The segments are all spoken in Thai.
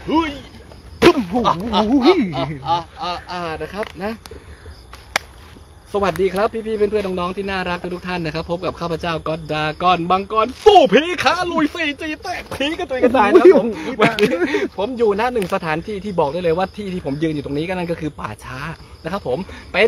เฮ้ยนะครับนะสวัสดีครับพี่ๆเพื่อนๆน้องๆที่น่ารักทุกท่านนะครับพบกับข้าพเจ้าก็ดากอนบังกรสู้ผีขาลุย4Gแตกผีกันตัวกันตายนะครับผมวันนี้ผมอยู่ณหนึ่งสถานที่ที่บอกได้เลยว่าที่ผมยืนอยู่ตรงนี้ก็นั่นก็คือป่าช้านะครับผมเป็น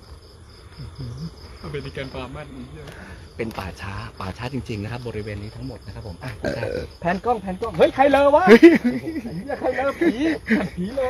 อเมริกันฟาร์มันเป็นป่าช้าจริงๆนะครับบริเวณนี้ทั้งหมดนะครับผมแผนกล้องเฮ้ยใครเลยวะใครเลอผีเลย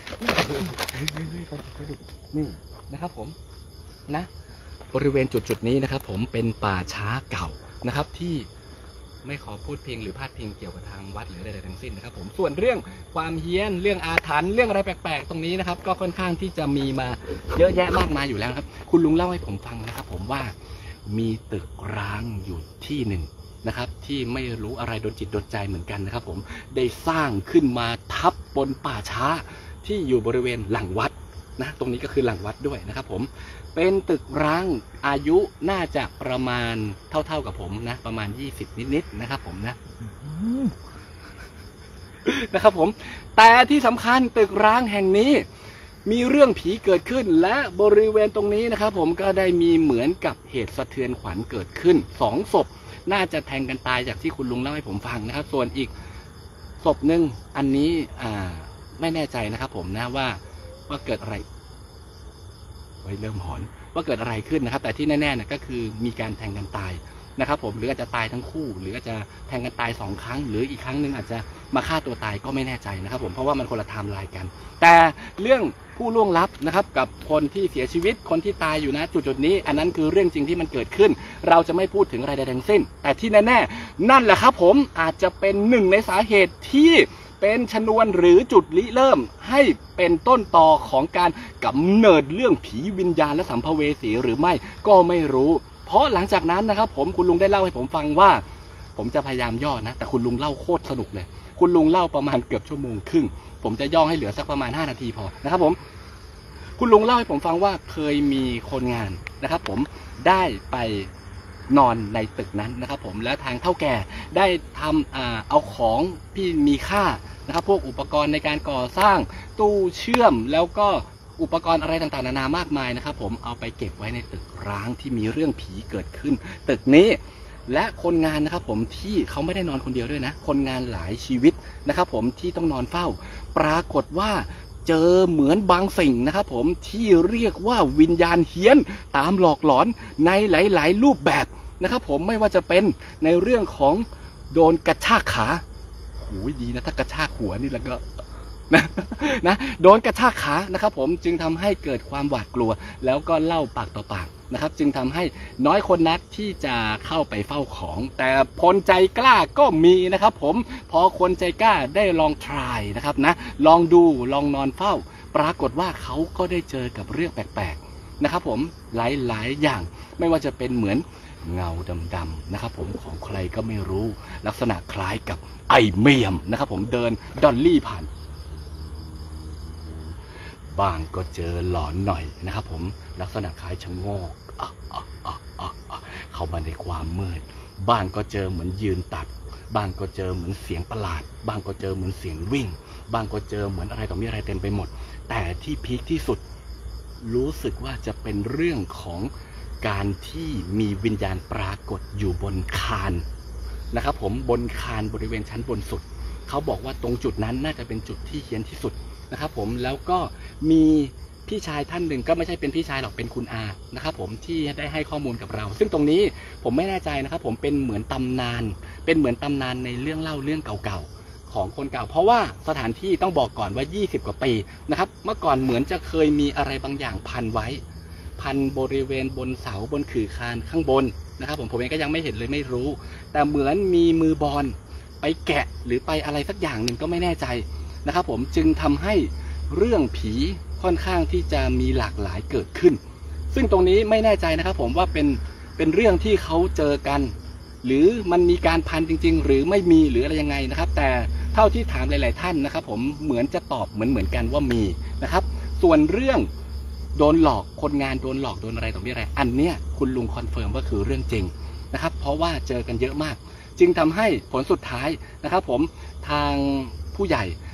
นี่นะครับผมนะบริเวณจุดนี้นะครับผมเป็นป่าช้าเก่านะครับที่ไม่ขอพูดพิงหรือพาดพิงเกี่ยวกับทางวัดหรือใดๆทั้งสิ้นนะครับผมส่วนเรื่องความเฮี้ยนเรื่องอาถรรพ์เรื่องอะไรแปลกๆตรงนี้นะครับก็ค่อนข้างที่จะมีมาเยอะแยะมากมายอยู่แล้วครับคุณลุงเล่าให้ผมฟังนะครับผมว่ามีตึกร้างอยู่ที่หนึ่งนะครับที่ไม่รู้อะไรโดนจิตโดนใจเหมือนกันนะครับผมได้สร้างขึ้นมาทับบนป่าช้าที่อยู่บริเวณหลังวัดนะตรงนี้ก็คือหลังวัดด้วยนะครับผมเป็นตึกร้างอายุน่าจะประมาณเท่ากับผมนะประมาณ20นิดๆนะครับผมนะครับผมแต่ที่สำคัญตึกร้างแห่งนี้มีเรื่องผีเกิดขึ้นและบริเวณตรงนี้นะครับผมก็ได้มีเหมือนกับเหตุสะเทือนขวัญเกิดขึ้น2ศพน่าจะแทงกันตายจากที่คุณลุงเล่าให้ผมฟังนะครับส่วนอีกศพหนึ่งอันนี้ไม่แน่ใจนะครับผมนะว่าเกิดอะไรไว้เริ่มหอนว่าเกิดอะไรขึ้นนะครับแต่ที่แน่ๆนะก็คือมีการแทงกันตายนะครับผมหรืออาจจะตายทั้งคู่หรืออาจจะแทงกันตาย2ครั้งหรืออีกครั้งหนึ่งอาจจะมาฆ่าตัวตายก็ไม่แน่ใจนะครับผมเพราะว่ามันคนละไทม์ไลน์กันแต่เรื่องผู้ล่วงลับนะครับกับคนที่เสียชีวิตคนที่ตายอยู่นะจุดนี้อันนั้นคือเรื่องจริงที่มันเกิดขึ้นเราจะไม่พูดถึงอะไรใดทั้งสิ้นแต่ที่แน่ๆนั่นแหละครับผมอาจจะเป็นหนึ่งในสาเหตุที่เป็นชนวนหรือจุดริเริ่มให้เป็นต้นตอของการกำเนิดเรื่องผีวิญญาณและสัมภเวสีหรือไม่ก็ไม่รู้เพราะหลังจากนั้นนะครับผมคุณลุงได้เล่าให้ผมฟังว่าผมจะพยายามย่อนะแต่คุณลุงเล่าโคตรสนุกเลยคุณลุงเล่าประมาณเกือบชั่วโมงครึ่งผมจะย่อให้เหลือสักประมาณ5นาทีพอนะครับผมคุณลุงเล่าให้ผมฟังว่าเคยมีคนงานนะครับผมได้ไปนอนในตึกนั้นนะครับผมและทางเฒ่าแก่ได้ทำเอาของที่มีค่านะครับพวกอุปกรณ์ในการก่อสร้างตู้เชื่อมแล้วก็อุปกรณ์อะไรต่างๆนานามากมายนะครับผมเอาไปเก็บไว้ในตึกร้างที่มีเรื่องผีเกิดขึ้นตึกนี้และคนงานนะครับผมที่เขาไม่ได้นอนคนเดียวด้วยนะคนงานหลายชีวิตนะครับผมที่ต้องนอนเฝ้าปรากฏว่าเจอเหมือนบางสิ่งนะครับผมที่เรียกว่าวิญญาณเฮี้ยนตามหลอกหลอนในหลายๆรูปแบบนะครับผมไม่ว่าจะเป็นในเรื่องของโดนกระชากขาโอ้ยดีนะถ้ากระชากหัวนี่แล้วก็นะโดนกระชากขานะครับผมจึงทำให้เกิดความหวาดกลัวแล้วก็เล่าปากต่อปากนะครับจึงทำให้น้อยคนนักที่จะเข้าไปเฝ้าของแต่คนใจกล้าก็มีนะครับผมพอคนใจกล้าได้ลองทรายนะครับนะลองดูลองนอนเฝ้าปรากฏว่าเขาก็ได้เจอกับเรื่องแปลกๆนะครับผมหลายๆอย่างไม่ว่าจะเป็นเหมือนเงาดำๆนะครับผมของใครก็ไม่รู้ลักษณะคล้ายกับไอเมียมนะครับผมเดินดอลลี่ผ่านบ้างก็เจอหลอนหน่อยนะครับผมลักษณะคล้ายชะโงกเข้ามาในความมืดบ้างก็เจอเหมือนยืนตัดบ้างก็เจอเหมือนเสียงประหลาดบ้างก็เจอเหมือนเสียงวิ่งบ้างก็เจอเหมือนอะไรต่อมีอะไรเต็มไปหมดแต่ที่พีคที่สุดรู้สึกว่าจะเป็นเรื่องของการที่มีวิญญาณปรากฏอยู่บนคานนะครับผมบนคานบริเวณชั้นบนสุดเขาบอกว่าตรงจุดนั้นน่าจะเป็นจุดที่เฮี้ยนที่สุดนะครับผมแล้วก็มีพี่ชายท่านหนึ่งก็ไม่ใช่เป็นพี่ชายหรอกเป็นคุณอานะครับผมที่ได้ให้ข้อมูลกับเราซึ่งตรงนี้ผมไม่แน่ใจนะครับผมเป็นเหมือนตำนานในเรื่องเล่าเรื่องเก่าๆของคนเก่าเพราะว่าสถานที่ต้องบอกก่อนว่า20กว่าปีนะครับเมื่อก่อนเหมือนจะเคยมีอะไรบางอย่างพันไว้พันบริเวณบนเสาบนขื่อคานข้างบนนะครับผมเองก็ยังไม่เห็นเลยไม่รู้แต่เหมือนมีมือบอลไปแกะหรือไปอะไรสักอย่างหนึ่งก็ไม่แน่ใจนะครับผมจึงทำให้เรื่องผีค่อนข้างที่จะมีหลากหลายเกิดขึ้นซึ่งตรงนี้ไม่แน่ใจนะครับผมว่าเป็นเรื่องที่เขาเจอกันหรือมันมีการพันจริงๆหรือไม่มีหรืออะไรยังไงนะครับแต่เท่าที่ถามหลายๆท่านนะครับผมเหมือนจะตอบเหมือนกันว่ามีนะครับส่วนเรื่องโดนหลอกคนงานโดนหลอกโดนอะไรต่อมีอะไรอันเนี้ยคุณลุงคอนเฟิร์มว่าคือเรื่องจริงนะครับเพราะว่าเจอกันเยอะมากจึงทำให้ผลสุดท้ายนะครับผมทางผู้ใหญ่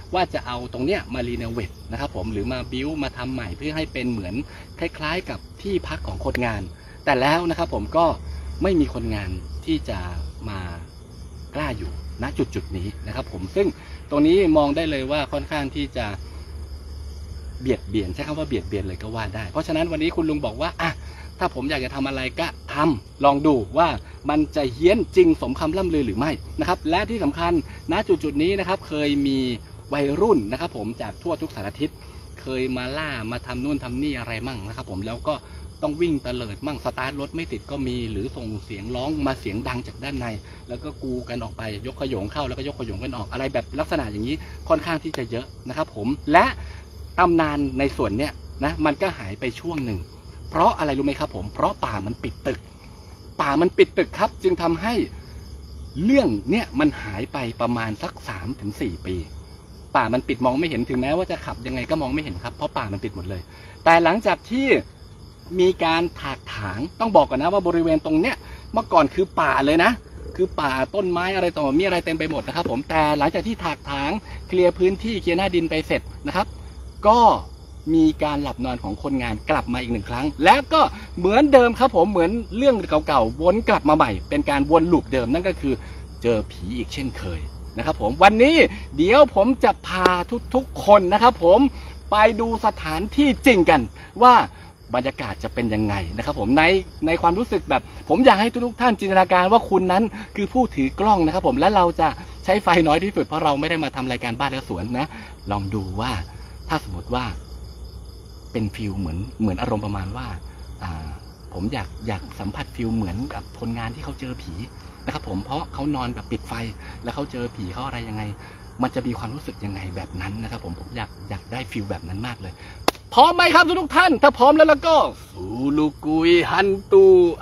ว่าจะเอาตรงเนี้ยมารีโนเวทนะครับผมหรือมาบิวมาทำใหม่เพื่อให้เป็นเหมือนคล้ายๆกับที่พักของคนงานแต่แล้วนะครับผมก็ไม่มีคนงานที่จะมากล้าอยู่ณจุดนี้นะครับผมซึ่งตรงนี้มองได้เลยว่าค่อนข้างที่จะเบียดเบียนใช้คำว่าเบียดเบียนเลยก็ว่าได้เพราะฉะนั้นวันนี้คุณลุงบอกว่าถ้าผมอยากจะทำอะไรก็ทำลองดูว่ามันจะเฮี้ยนจริงสมคำล่ำลือหรือไม่นะครับและที่สำคัญณจุดนี้นะครับเคยมีวัยรุ่นนะครับผมจากทั่วทุกสารทิศเคยมาล่ามาทำนู่นทำนี่อะไรมั่งนะครับผมแล้วก็ต้องวิ่งเตลิดมั่งสตาร์ทรถไม่ติดก็มีหรือส่งเสียงร้องมาเสียงดังจากด้านในแล้วก็กูกันออกไปยกขยงเข้าแล้วก็ยกขยงกันออกอะไรแบบลักษณะอย่างนี้ค่อนข้างที่จะเยอะนะครับผมและตำนานในส่วนเนี้ยนะมันก็หายไปช่วงหนึ่งเพราะอะไรรู้ไหมครับผมเพราะป่ามันปิดตึกครับจึงทำให้เรื่องเนี้ยมันหายไปประมาณสัก 3-4 ปีป่ามันปิดมองไม่เห็นถึงแม้ว่าจะขับยังไงก็มองไม่เห็นครับเพราะป่ามันปิดหมดเลยแต่หลังจากที่มีการถากถางต้องบอกก่อนนะว่าบริเวณตรงเนี้ยเมื่อก่อนคือป่าเลยนะคือป่าต้นไม้อะไรต่อมีอะไรเต็มไปหมดนะครับผมแต่หลังจากที่ถากถางเคลียร์พื้นที่เคลียร์หน้าดินไปเสร็จนะครับก็มีการหลับนอนของคนงานกลับมาอีก1 ครั้งและก็เหมือนเดิมครับผมเหมือนเรื่องเก่าๆวนกลับมาใหม่เป็นการวนลูปเดิมนั่นก็คือเจอผีอีกเช่นเคยนะครับผมวันนี้เดี๋ยวผมจะพาทุกคนนะครับผมไปดูสถานที่จริงกันว่าบรรยากาศจะเป็นยังไงนะครับผมในความรู้สึกแบบผมอยากให้ทุกท่านจินตนาการว่าคุณนั้นคือผู้ถือกล้องนะครับผมและเราจะใช้ไฟน้อยที่สุดเพราะเราไม่ได้มาทำรายการบ้านและสวนนะลองดูว่าถ้าสมมติว่าเป็นฟิลเหมือนอารมณ์ประมาณว่าผมอยากสัมผัสฟิลเหมือนกับคนงานที่เขาเจอผีนะครับผมเพราะเขานอนแบบปิดไฟแล้วเขาเจอผีเขาอะไรยังไงมันจะมีความรู้สึกยังไงแบบนั้นนะครับผมอยากได้ฟิลแบบนั้นมากเลยพร้อมไหมครับทุกท่านถ้าพร้อมแล้วก็สูลูกุยฮันตู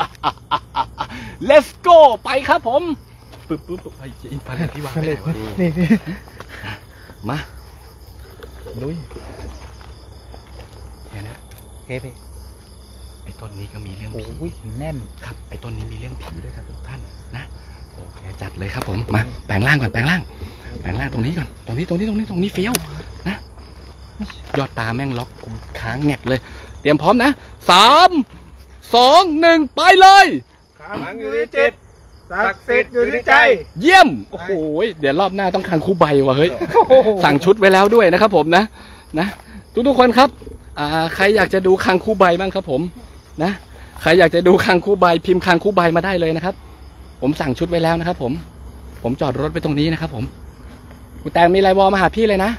let's go ไปครับผมปึ๊บไปอินฟันที่วางไปไหนวะนี่มาลุยเนี่ยนะเฮ้ยไอ้ต้นนี้ก็มีเรื่องผีแน่นครับไอ้ต้นนี้มีเรื่องผีด้วยครับทุกท่านนะโอเคจัดเลยครับผมมาแปลงร่างก่อนแปลงร่างตรงนี้ก่อนตรงนี้เฟี้ยวนะยอดตาแม่งล็อกค้างแงกเลยเตรียมพร้อมนะ3 2 1ไปเลยขังอยู่ในจิตศักดิ์สิทธิ์อยู่ในใจเยี่ยมโอ้โหเดี๋ยวรอบหน้าต้องคังคู่ใบว่ะเฮ้ยสั่งชุดไว้แล้วด้วยนะครับผมนะทุกคนครับใครอยากจะดูคังคู่ใบบ้างครับผมนะใครอยากจะดูคังคู่ใบพิมพ์คังคู่ใบมาได้เลยนะครับผมสั่งชุดไว้แล้วนะครับผมจอดรถไปตรงนี้นะครับผมคุณแตงมีไลน์วอลมาหาพี่เลยนะ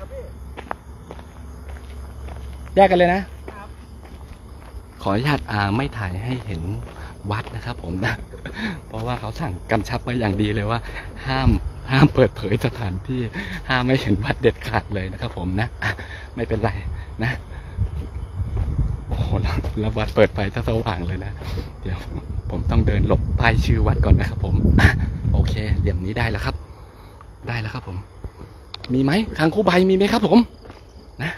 แยกกันเลยนะขออนุญาตไม่ถ่ายให้เห็นวัดนะครับผมนะเพราะว่าเขาสั่งกำชับมาอย่างดีเลยว่าห้ามเปิดเผยสถานที่ห้ามไม่เห็นวัดเด็ดขาดเลยนะครับผมนะไม่เป็นไรนะโอ้โหแล้ววัดเปิดไฟสว่างเลยนะเดี๋ยวผมต้องเดินหลบป้ายชื่อวัดก่อนนะครับผมโอเคเหลี่ยมนี้ได้แล้วครับผมมีไหมคังคู่ใบมีไหมครับผมนะ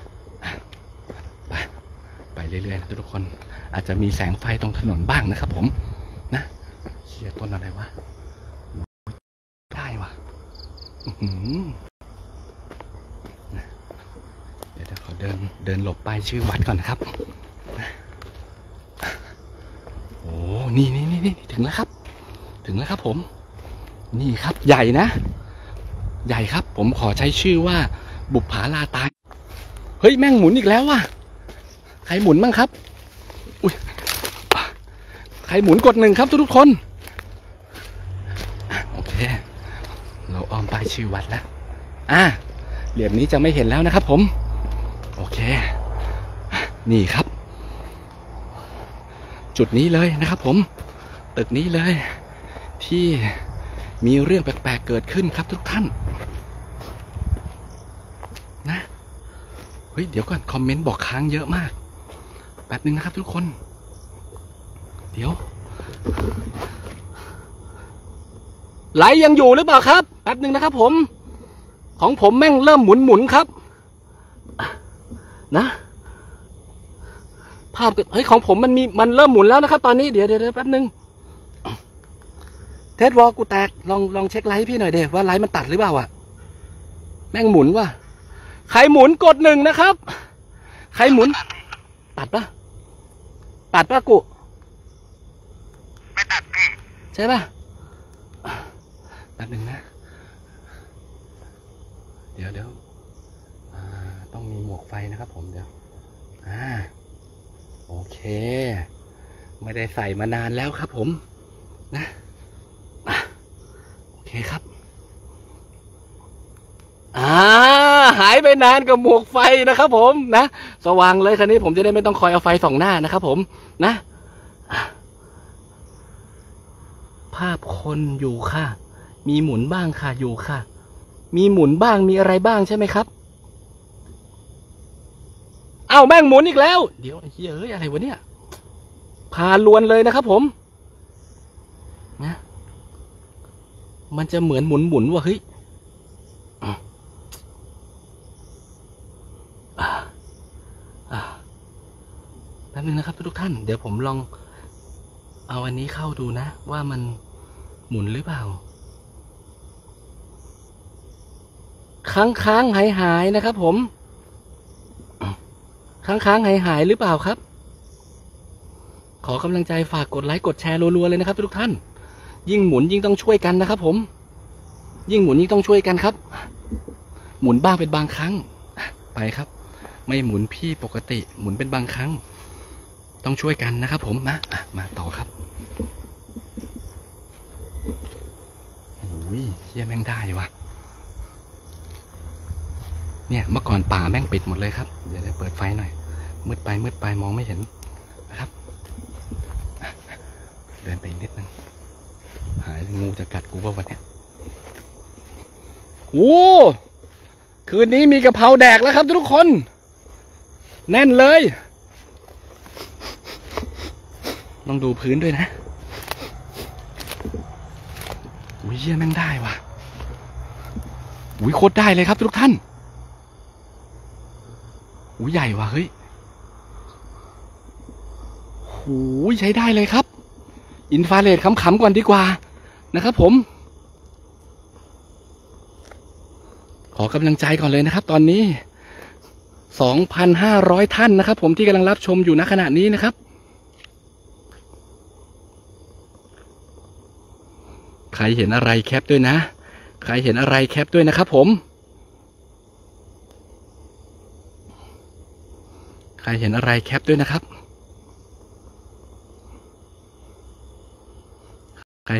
ไปเรื่อยๆนะทุกคนอาจจะมีแสงไฟตรงถนนบ้างนะครับผมนะเชี่ยต้นอะไรวะได้วะเดี๋ยวขอเดินหลบป้ายชื่อวัดก่อนนะครับโอ้นี่ถึงแล้วครับผมนี่ครับใหญ่นะใหญ่ครับผมขอใช้ชื่อว่าบุปผาลาตายเฮ้ยแม่งหมุนอีกแล้วว่ะใครหมุนบ้างครับอุ้ยใครหมุนกด1ครับทุกคนโอเคเราอ้อมป้ายชื่อวัดแล้วเหลี่ยมนี้จะไม่เห็นแล้วนะครับผมโอเคนี่ครับจุดนี้เลยนะครับผมตึกนี้เลยที่มีเรื่องแปลกๆเกิดขึ้นครับทุกท่านนะเฮ้ยเดี๋ยวก่อนคอมเมนต์บอกค้างเยอะมากแป๊บนึงนะครับทุกคนเดี๋ยวไลฟ์ยังอยู่หรือเปล่าครับแป๊บนึงนะครับผมของผมแม่งเริ่มหมุนครับนะภาพเฮ้ยของผมมันเริ่มหมุนแล้วนะครับตอนนี้เดี๋ยวแป๊บนึงเทสวอลกูแตกลองเช็คไลฟ์พี่หน่อยเดี๋ยวว่าไลฟ์มันตัดหรือเปล่าแม่งหมุนว่ะใครหมุนกดหนึ่งนะครับใครหมุนตัดปะกูไม่ตัดพี่ใช่ปะตัดหนึ่งนะเดี๋ยวต้องมีหมวกไฟนะครับผมเดี๋ยวโอเคไม่ได้ใส่มานานแล้วครับผมนะโอเคครับหายไปนานกับหมวกไฟนะครับผมนะสว่างเลยคันนี้ผมจะได้ไม่ต้องคอยเอาไฟส่องหน้านะครับผมนะภาพคนอยู่ค่ะมีหมุนบ้างค่ะอยู่ค่ะมีหมุนบ้างมีอะไรบ้างใช่ไหมครับเอ้าแม่งหมุนอีกแล้วเดี๋ยวเฮ้ยอะไรวะเนี่ยพาลวนเลยนะครับผมนะมันจะเหมือนหมุนว่ะเฮ้ยแป๊บนึงนะครับทุกท่านเดี๋ยวผมลองเอาอันนี้เข้าดูนะว่ามันหมุนหรือเปล่าค้างหายนะครับผมค้างหายหรือเปล่าครับขอกำลังใจฝากกดไลค์กดแชร์รัวๆเลยนะครับทุกท่านยิ่งหมุนยิ่งต้องช่วยกันนะครับผมยิ่งหมุนยิ่งต้องช่วยกันครับหมุนบ้างเป็นบางครั้งไปครับไม่หมุนพี่ปกติหมุนเป็นบางครั้งต้องช่วยกันนะครับผมมาต่อครับโอ้ยเฮียแม่งได้วะเนี่ยเมื่อก่อนป่าแม่งปิดหมดเลยครับเดี๋ยวได้เปิดไฟหน่อยมืดไปมองไม่เห็นนะครับเดินไปนิดนึงหายงูจะกัดกูว่าวันเนี้ยโอ้คืนนี้มีกะเพราแดกแล้วครับทุกคนแน่นเลยต้องดูพื้นด้วยนะอุ้ยเยี่ยแม่งได้ว่ะอุ้ยโคตรได้เลยครับทุกท่านอุ้ยใหญ่ว่ะเฮ้ยโอ้ยใช้ได้เลยครับอินฟราเรดขำๆก่อนดีกว่านะครับผมขอกำลังใจก่อนเลยนะครับตอนนี้ 2,500 ท่านนะครับผมที่กำลังรับชมอยู่ณขณะนี้นะครับใครเห็นอะไรแคปด้วยนะใครเห็นอะไรแคปด้วยนะครับผมใครเห็นอะไรแคปด้วยนะครับใคร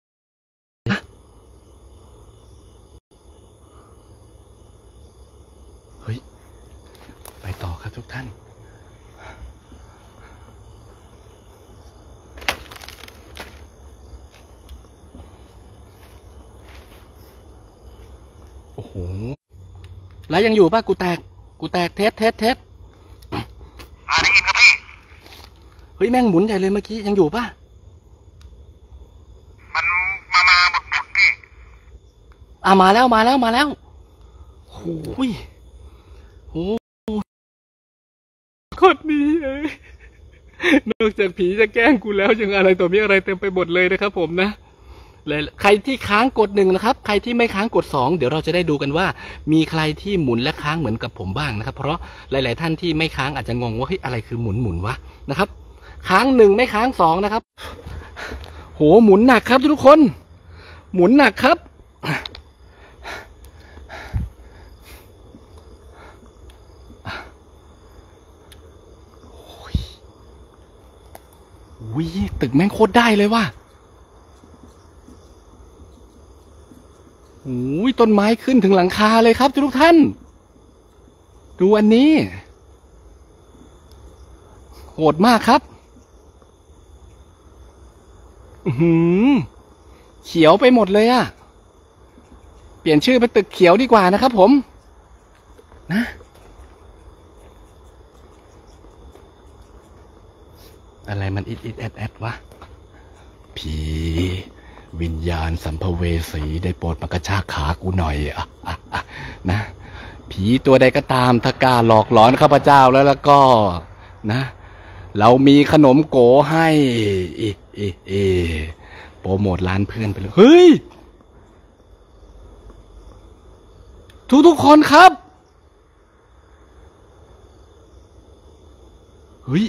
เฮ้ยไปต่อครับทุกท่านโอ้โหแล้วยังอยู่ป่ะกูแตกเทสได้ยินครับพี่เฮ้ยแม่งหมุนใหญ่เลยเมื่อกี้ยังอยู่ป่ะมันมาหมดพี่มาแล้วโอ้ยโอ้คนนี้นอกจากผีจะแกล้งกูแล้วยังอะไรตัวมีอะไรเต็มไปหมดเลยนะครับผมนะใครที่ค้างกด1นะครับใครที่ไม่ค้างกด2เดี๋ยวเราจะได้ดูกันว่ามีใครที่หมุนและค้างเหมือนกับผมบ้างนะครับเพราะหลายๆท่านที่ไม่ค้างอาจจะงงว่าเฮ้ยอะไรคือหมุนวะนะครับค้าง1ไม่ค้าง2นะครับโหหมุนหนักครับทุกคนหมุนหนักครับวิตึกแม่งโคตรได้เลยว่ะโอ้ยต้นไม้ขึ้นถึงหลังคาเลยครับทุกท่านดูอันนี้โหดมากครับเขียวไปหมดเลยอะเปลี่ยนชื่อเป็นตึกเขียวดีกว่านะครับผมนะอะไรมันอิดแอดวะผีวิญญาณสัมภเวสีได้โปรดมากระชากขากูหน่อยนะผีตัวใดก็ตามถ้ากล้าหลอกหลอนข้าพเจ้าแล้วก็นะเรามีขนมโกให้โปรโมทร้านเพื่อนไปเลยเฮ้ยทุกคนครับฮ้ย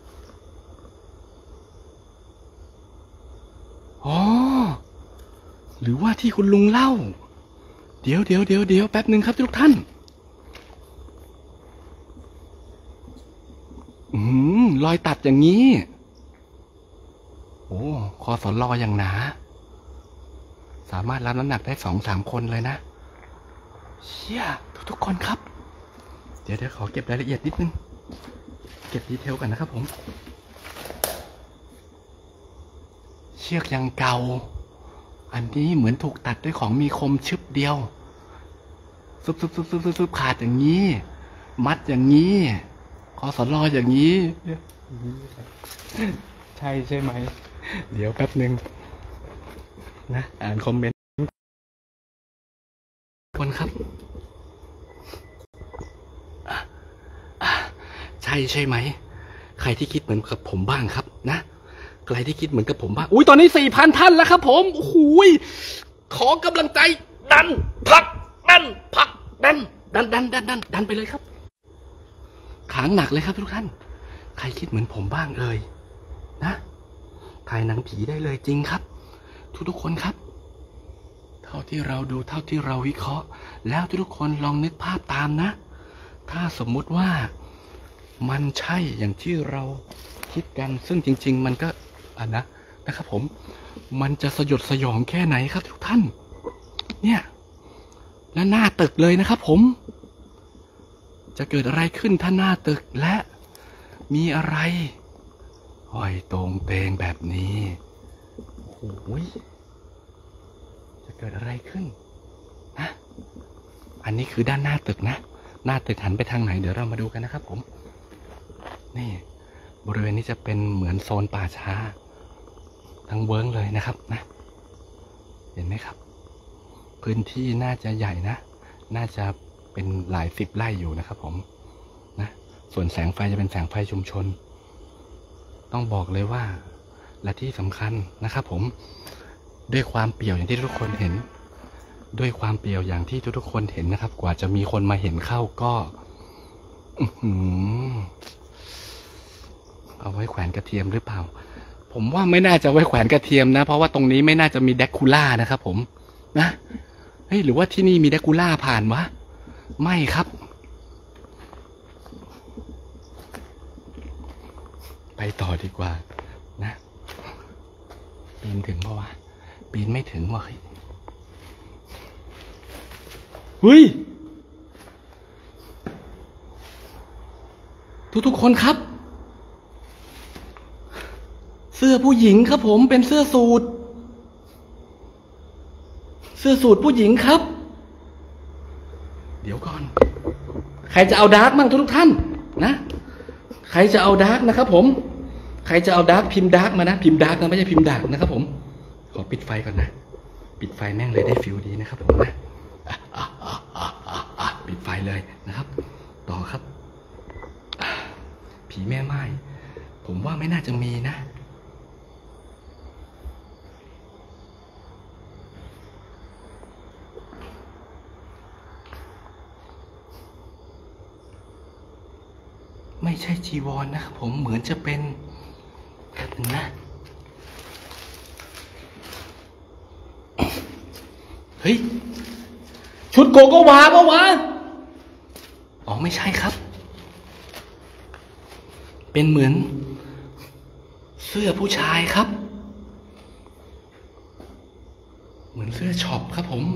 อ๋อหรือว่าที่คุณลุงเล่าเดี๋ยวแป๊บหนึ่งครับทุกท่านรอยตัดอย่างนี้โอ้คอสลอย่างหนาสามารถรับน้ำหนักได้2-3 คนเลยนะเชี่ยทุกคนครับเดี๋ยวขอเก็บรายละเอียดนิดนึงเก็บดีเทลกันนะครับผมเชือกยังเก่าอันนี้เหมือนถูกตัดด้วยของมีคมชึบเดียวซุบขาดอย่างนี้มัดอย่างนี้คอสลอย่างนี้ใช่ใช่ไหมเดี๋ยวแป๊บหนึ่งนะอ่านคอมเมนต์คนครับใช่ไหมใครที่คิดเหมือนกับผมบ้างครับนะใครที่คิดเหมือนกับผมบ้างอุ้ยตอนนี้ 4,000 ท่านแล้วครับผมโอ้โหขอกำลังใจดันผลักดันผลักดันไปเลยครับขางหนักเลยครับทุกท่านใครคิดเหมือนผมบ้างเอ่ยนะถ่ายหนังผีได้เลยจริงครับทุกคนครับเท่าที่เราดูเท่าที่เราวิเคราะห์แล้วทุกคนลองนึกภาพตามนะถ้าสมมุติว่ามันใช่อย่างที่เราคิดกันซึ่งจริงๆมันก็นะครับผมมันจะสยดสยองแค่ไหนครับทุกท่านเนี่ยและหน้าตึกเลยนะครับผมจะเกิดอะไรขึ้นถ้าหน้าตึกและมีอะไรห้อยตรงเตงแบบนี้โอ้ยจะเกิดอะไรขึ้นนะอันนี้คือด้านหน้าตึกนะหน้าตึกหันไปทางไหนเดี๋ยวเรามาดูกันนะครับผมนี่บริเวณนี้จะเป็นเหมือนโซนป่าช้าทั้งเวิ้งเลยนะครับนะเห็นไหมครับพื้นที่น่าจะใหญ่นะน่าจะเป็นหลาย10 ไร่อยู่นะครับผมนะส่วนแสงไฟจะเป็นแสงไฟชุมชนต้องบอกเลยว่าและที่สำคัญนะครับผมด้วยความเปี่ยวอย่างที่ทุกคนเห็นด้วยความเปี่ยวอย่างที่ทุกคนเห็นนะครับกว่าจะมีคนมาเห็นเข้าก็เอาไว้แขวนกระเทียมหรือเปล่าผมว่าไม่น่าจะไว้แขวนกระเทียมนะเพราะว่าตรงนี้ไม่น่าจะมีแดกคูล่านะครับผมนะเฮ้ยหรือว่าที่นี่มีแดกคูล่าผ่านวะไม่ครับไปต่อดีกว่านะปีนถึงปะวะปีนไม่ถึงวะเฮ้ยทุกคนครับเสื้อผู้หญิงครับผมเป็นเสื้อสูทผู้หญิงครับเดี๋ยวก่อนใครจะเอาดาร์กมั่งทุกท่านนะใครจะเอาดาร์กนะครับผมใครจะเอาดาร์กพิมพ์ดาร์กมานะพิมพ์ดาร์กนะไม่ใช่พิมพ์ดาร์กนะครับผมขอปิดไฟก่อนนะปิดไฟแม่งเลยได้ฟิลดีนะครับผมนะปิดไฟเลยนะครับต่อครับผีแม่ไม้ผมว่าไม่น่าจะมีนะไม่ใช่จีวรนะครับผมเหมือนจะเป็นนะเฮ้ยชุดโกโกวาปะวะอ๋อไม่ใช่ครับเป็นเหมือนเสื้อผู้ชายครับเหมือนเสื้อช็อปครับผม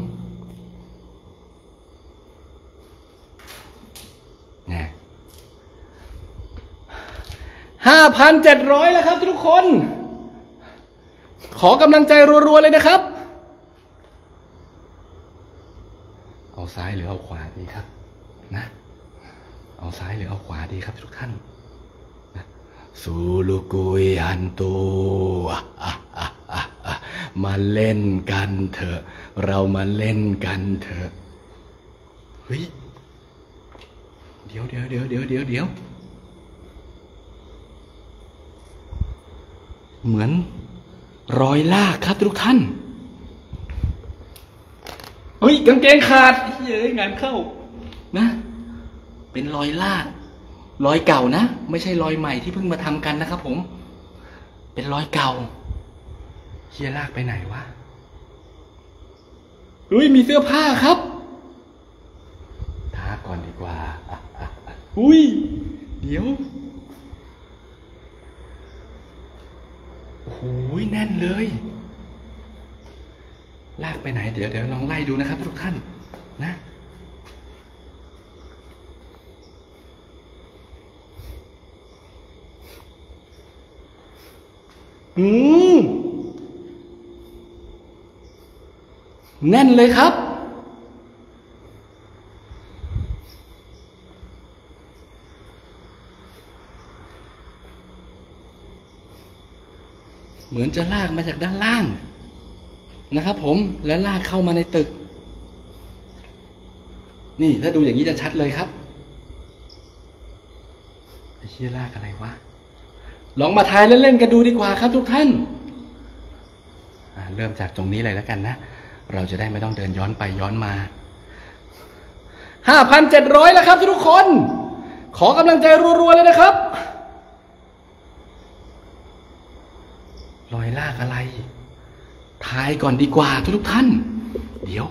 เนี่ย 5,700 แล้วครับทุกคนขอกำลังใจรัวๆเลยนะครับเอาซ้ายหรือเอาขวาดีครับนะเอาซ้ายหรือเอาขวาดีครับทุกท่านนะสูลูกุยฮันตูมาเล่นกันเถอะเรามาเล่นกันเถอะเฮ้ยเดี๋ยวเหมือนรอยลากครับทุกท่านเฮ้ยกางเกงขาดเฮ้ยงานเข้านะเป็นรอยลากรอยเก่านะไม่ใช่รอยใหม่ที่เพิ่งมาทำกันนะครับผมเป็นรอยเก่าเฮียลากไปไหนวะเฮ้ยมีเสื้อผ้าครับทาก่อนดีกว่าอุ้ยเดี๋ยวโอ้โหแน่นเลยลากไปไหนเดี๋ยวลองไล่ดูนะครับทุกท่านนะแน่นเลยครับเหมือนจะลากมาจากด้านล่างนะครับผมแล้วลากเข้ามาในตึกนี่ถ้าดูอย่างนี้จะชัดเลยครับไอ้เหี้ยลากอะไรวะลองมาทายเล่นๆกันดูดีกว่าครับทุกท่านเริ่มจากตรงนี้เลยแล้วกันนะเราจะได้ไม่ต้องเดินย้อนไปย้อนมา 5,700 แล้วครับทุกคนขอกำลังใจรัวๆเลยนะครับรอยลากอะไรทายก่อนดีกว่าทุกท่านเดี๋ยว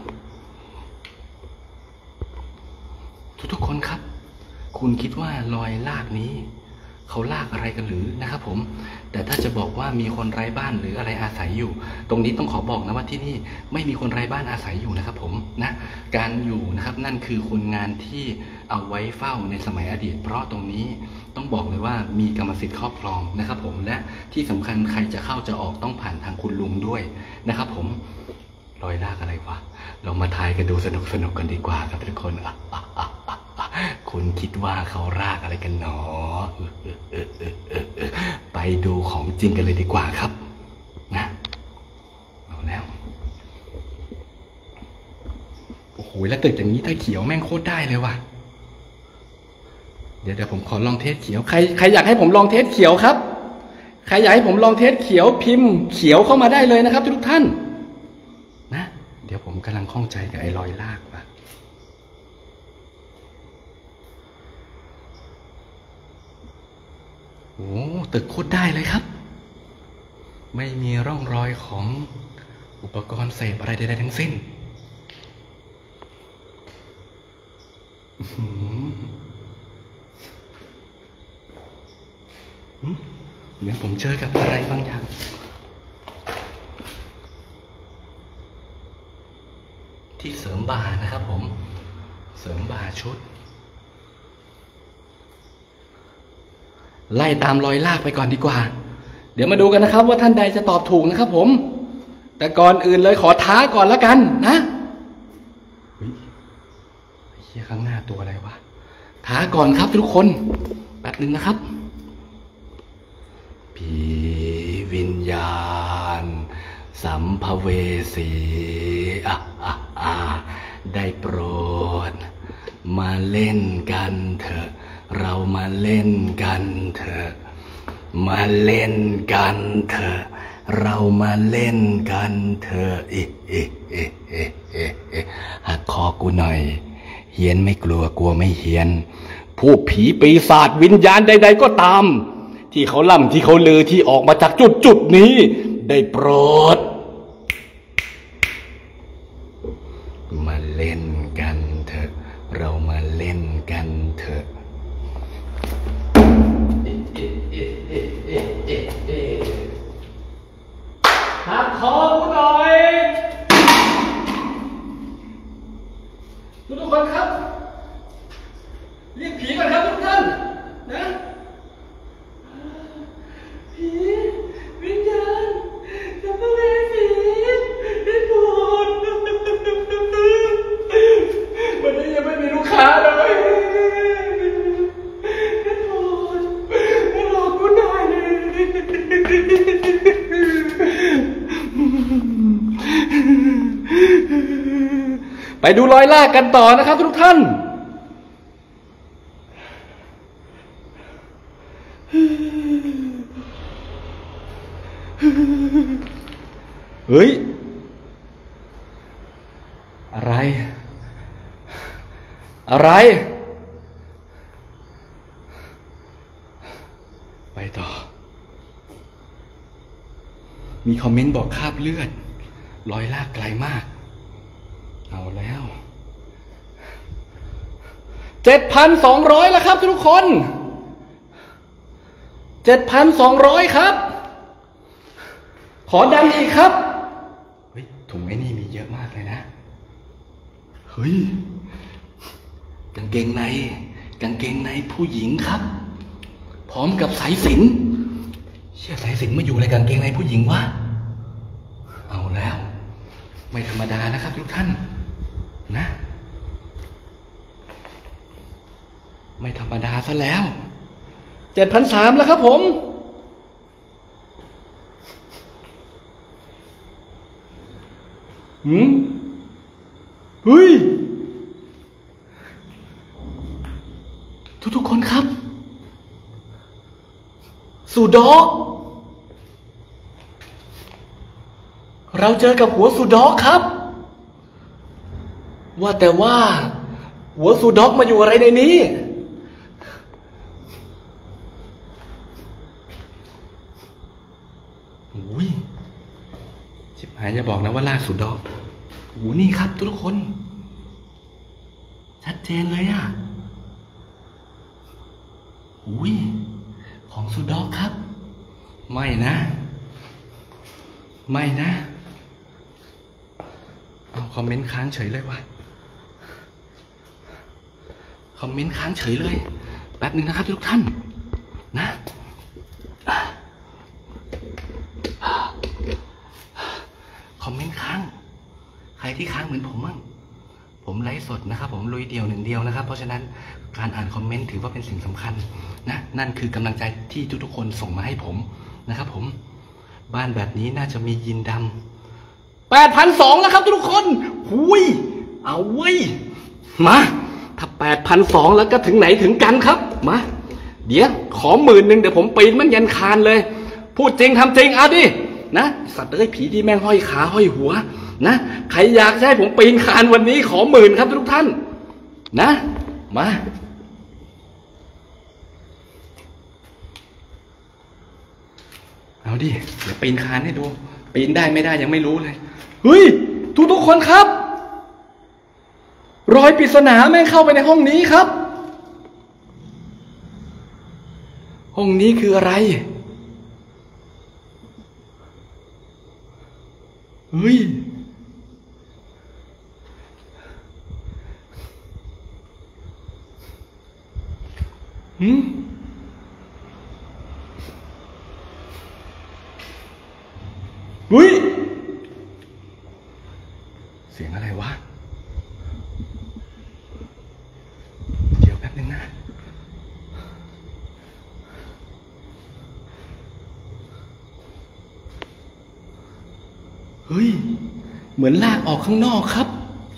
ทุกคนครับคุณคิดว่ารอยลากนี้เขาลากอะไรกันหรือนะครับผมแต่ถ้าจะบอกว่ามีคนไร้บ้านหรืออะไรอาศัยอยู่ตรงนี้ต้องขอบอกนะว่าที่นี่ไม่มีคนไร้บ้านอาศัยอยู่นะครับผมนะการอยู่นะครับนั่นคือคนงานที่เอาไว้เฝ้าในสมัยอดีตเพราะตรงนี้ต้องบอกเลยว่ามีกรรมสิทธิ์ครอบครองนะครับผมและที่สำคัญใครจะเข้าจะออกต้องผ่านทางคุณลุงด้วยนะครับผมรอยลากอะไรวะเรามาทายกันดูสนุกกันดีกว่าครับทุกคนคุณคิดว่าเขารากอะไรกันหนอไปดูของจริงกันเลยดีกว่าครับนะเอาแล้วโอ้โหแล้วตึกอย่างนี้ถ้าเขียวแม่งโคตรได้เลยว่ะเดี๋ยวผมขอลองเทสเขียวใครอยากให้ผมลองเทสเขียวครับใครอยากให้ผมลองเทสเขียวพิมพ์เขียวเข้ามาได้เลยนะครับทุกท่านนะเดี๋ยวผมกำลังข้องใจกับไอ้รอยลากว่ะโอ้ตึกโคตรได้เลยครับไม่มีร่องรอยของอุปกรณ์เสพอะไรใดๆทั้งสิ้นเหมือนผมเจอกับอะไรบางอย่างที่เสริมบ่านะครับผมเสริมบ่าชุดไล่ตามรอยลากไปก่อนดีกว่าเดี๋ยวมาดูกันนะครับว่าท่านใดจะตอบถูกนะครับผมแต่ก่อนอื่นเลยขอท้าก่อนแล้วกันนะเฮ้ยไอ้เหี้ยข้างหน้าตัวอะไรวะท้าก่อนครับทุกคนแป๊บนึงนะครับผีวิญญาณสัมภเวสีได้โปรดมาเล่นกันเถอะเรามาเล่นกันเถอะมาเล่นกันเถอะเรามาเล่นกันเถอะหักคอกูหน่อยเฮียนไม่กลัวไม่เฮียนผู้ผีปีศาจวิญญาณใดๆก็ตามที่เขาล่ำที่เขาลือที่ออกมาจากจุดนี้ได้โปรดมาเล่นกันเถอะเรามาเล่นกันเถอะหักคอกูหน่อยทุกคนครับเรียกผีก่อนครับทุกท่านนะผีวิญญาณสัมภเวสีได้โปรดวันนี้ยังไม่มีลูกค้าเลยได้โปรดมาหลอกกูหน่อยไปดูรอยลากกันต่อนะครับทุกท่านเฮ้ยอะไรมีคอมเมนต์บอกคราบเลือดรอยลากไกลมากเอาแล้ว7,200แล้วครับทุกคน 7,200 ครับขอดันอีกครับเฮ้ยถุงไอ้นี่มีเยอะมากเลยนะเฮ้ยกางเกงในผู้หญิงครับพร้อมกับสายสิญจน์เชี่ยสายสิญจน์มาอยู่ในกางเกงในผู้หญิงวะเอาแล้วไม่ธรรมดานะครับทุกท่านนะไม่ธรรมดาซะแล้ว7,300แล้วครับผมเฮ้ยทุกคนครับสุดอกเราเจอกับหัวสุดอกครับว่าแต่ว่าหัวสุดอกมาอยู่อะไรในนี้อุ้ยชิบหายอย่าบอกนะว่าลากสุดอกโอ้นี่ครับทุกคนชัดเจนเลยอ่ะอุ้ยของสุดอกครับไม่นะเอาคอมเมนต์ค้างเฉยเลยวะคอมเมนต์ค้างเฉยเลยแป๊บนึงนะครับทุกท่านนะคอมเมนต์ค้างใครที่ค้างเหมือนผมมั่งผมไลฟ์สดนะครับผมลุยเดียวหนึ่งเดียวนะครับเพราะฉะนั้นการอ่านคอมเมนต์ถือว่าเป็นสิ่งสำคัญนะนั่นคือกำลังใจที่ทุกๆคนส่งมาให้ผมนะครับผมบ้านแบบนี้น่าจะมียินดำ8,200แล้วครับทุกคนหุยเอาเว้ยมาถ้า8,200แล้วก็ถึงไหนถึงกันครับมาเดี๋ยวขอ10,000เดี๋ยวผมปีนมันยันคานเลยพูดจริงทำจริงเอาดินะสัตว์เอ้ยผีที่แม่งห้อยขาห้อยหัวนะใครอยากให้ผมปีนคานวันนี้ขอ10,000ครับทุกท่านนะมาเอาดิเดี๋ยวปีนคานให้ดูปีนได้ไม่ได้ยังไม่รู้เลยเฮ้ยทุกคนครับรอยปริศนาแม่งเข้าไปในห้องนี้ครับห้องนี้คืออะไรเฮ้ยเฮ้ยเสียงอะไรวะเดี๋ยวแป๊บนึงนะเฮ้ยเหมือนลากออกข้างนอกครับ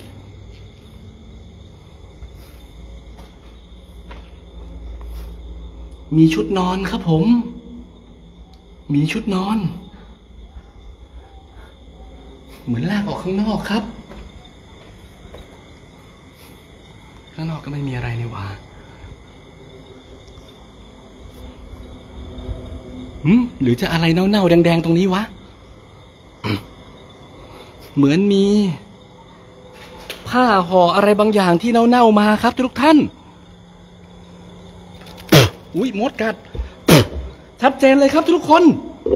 มีชุดนอนครับผมมีชุดนอนเหมือนลากออกข้างนอกครับข้างนอกก็ไม่มีอะไรนี่หว่าหรือจะอะไรเน่าๆแดงๆตรงนี้วะเหมือนมีผ้าห่ออะไรบางอย่างที่เน่าๆมาครับทุกท่านอุ้ยมดกัดชัดเจนเลยครับทุกคน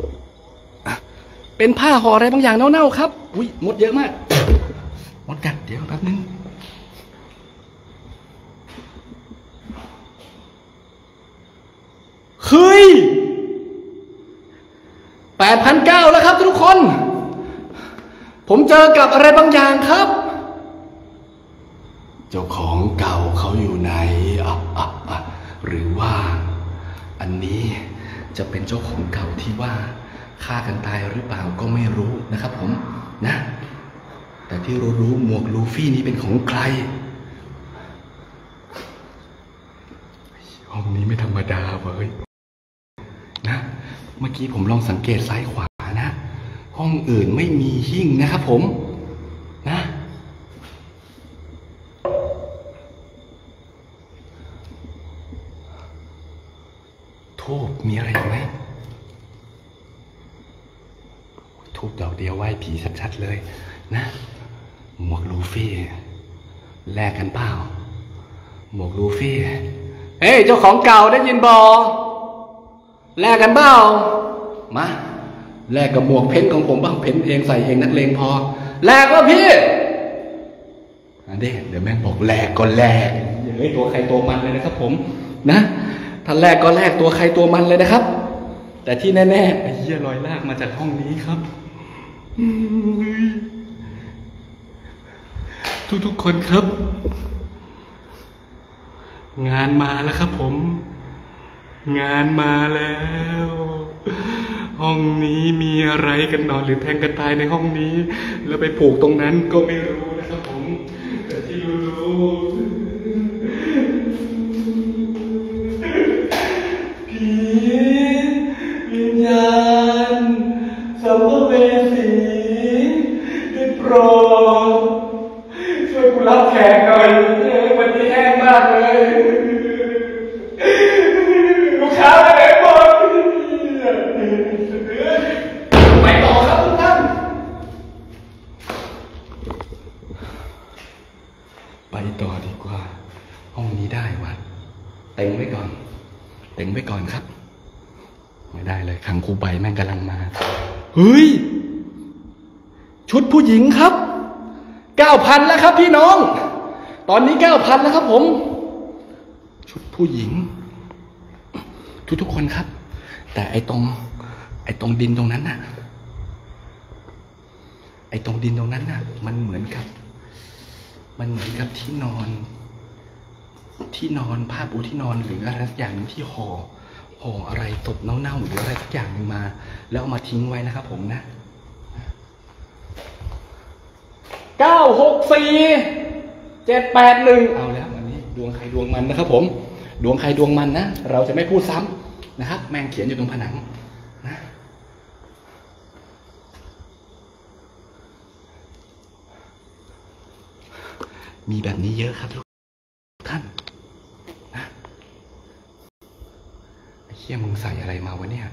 เป็นผ้าห่ออะไรบางอย่างเน่าๆครับอุ้ยมดเยอะมากมดกัดเดี๋ยวแป๊บนึงเฮ้ย8,900แล้วครับทุกคนผมเจอกับอะไรบางอย่างครับเจ้าของเก่าเขาอยู่ไหนหรือว่าอันนี้จะเป็นเจ้าของเก่าที่ว่าฆ่ากันตายหรือเปล่าก็ไม่รู้นะครับผมนะแต่ที่รู้หมวกลูฟี่นี้เป็นของใครห้องนี้ไม่ธรรมดาเว้ยนะเมื่อกี้ผมลองสังเกตซ้ายขวานะห้องอื่นไม่มีหิ้งนะครับผมนะทูบมีอะไรไหมทูบดอกเดียวไหว้ผีชัดๆเลยนะหมวกลูฟี่แลกกันเปล่าหมวกลูฟี่เฮ้ยเจ้าของเก่าได้ยินบอแลกกันเปล่ามาแลกกับหมวกเพ้นของผมบ้างเพ้นเองใส่เองนักเลงพอแลกว่าพี่เดี๋ยวแม่งบอกแลกก็แลกอย่าให้ตัวใครตัวมันเลยนะครับผมนะถ้าแลกก็แลกตัวใครตัวมันเลยนะครับแต่ที่แน่ๆไอ้เหี้ยลอยลากมาจากห้องนี้ครับทุกคนครับงานมาแล้วครับผมงานมาแล้วห้องนี้มีอะไรกันนอนหรือแทงกันตายในห้องนี้แล้วไปผูกตรงนั้นก็ไม่รู้นะครับผมแต่ที่รู้ผีวิญญาณสัมภเวสีได้โปรดช่วยกูรับแขกหน่อยวันนี้แห้งมากเลยลูกค้าไปไหนหมดไปต่อครับทุกท่านไปต่อดีกว่าห้องนี้ได้วะเต็งไว้ก่อนครับไม่ได้เลยขังครูใบแม่งกำลังมาเฮ้ยชุดผู้หญิงครับ 9,000 แล้วครับพี่น้องตอนนี้ 9,000 แล้วครับผมชุดผู้หญิงทุกคนครับแต่ไอ้ตรงดินตรงนั้นน่ะมันเหมือนกับที่นอนผ้าปูที่นอนหรืออะไรสักอย่างนึงที่ห่ออะไรศพเน่าๆหรืออะไรสักอย่างนึงมาแล้วเอามาทิ้งไว้นะครับผมนะ964 781เอาแล้วอันนี้ดวงใครดวงมันนะครับผมดวงใครดวงมันนะเราจะไม่พูดซ้ำนะครับแม่งเขียนอยู่ตรงผนังนะมีแบบนี้เยอะครับทุกท่านนะไอ้เหี้ยมึงใส่อะไรมาวะเนี่ย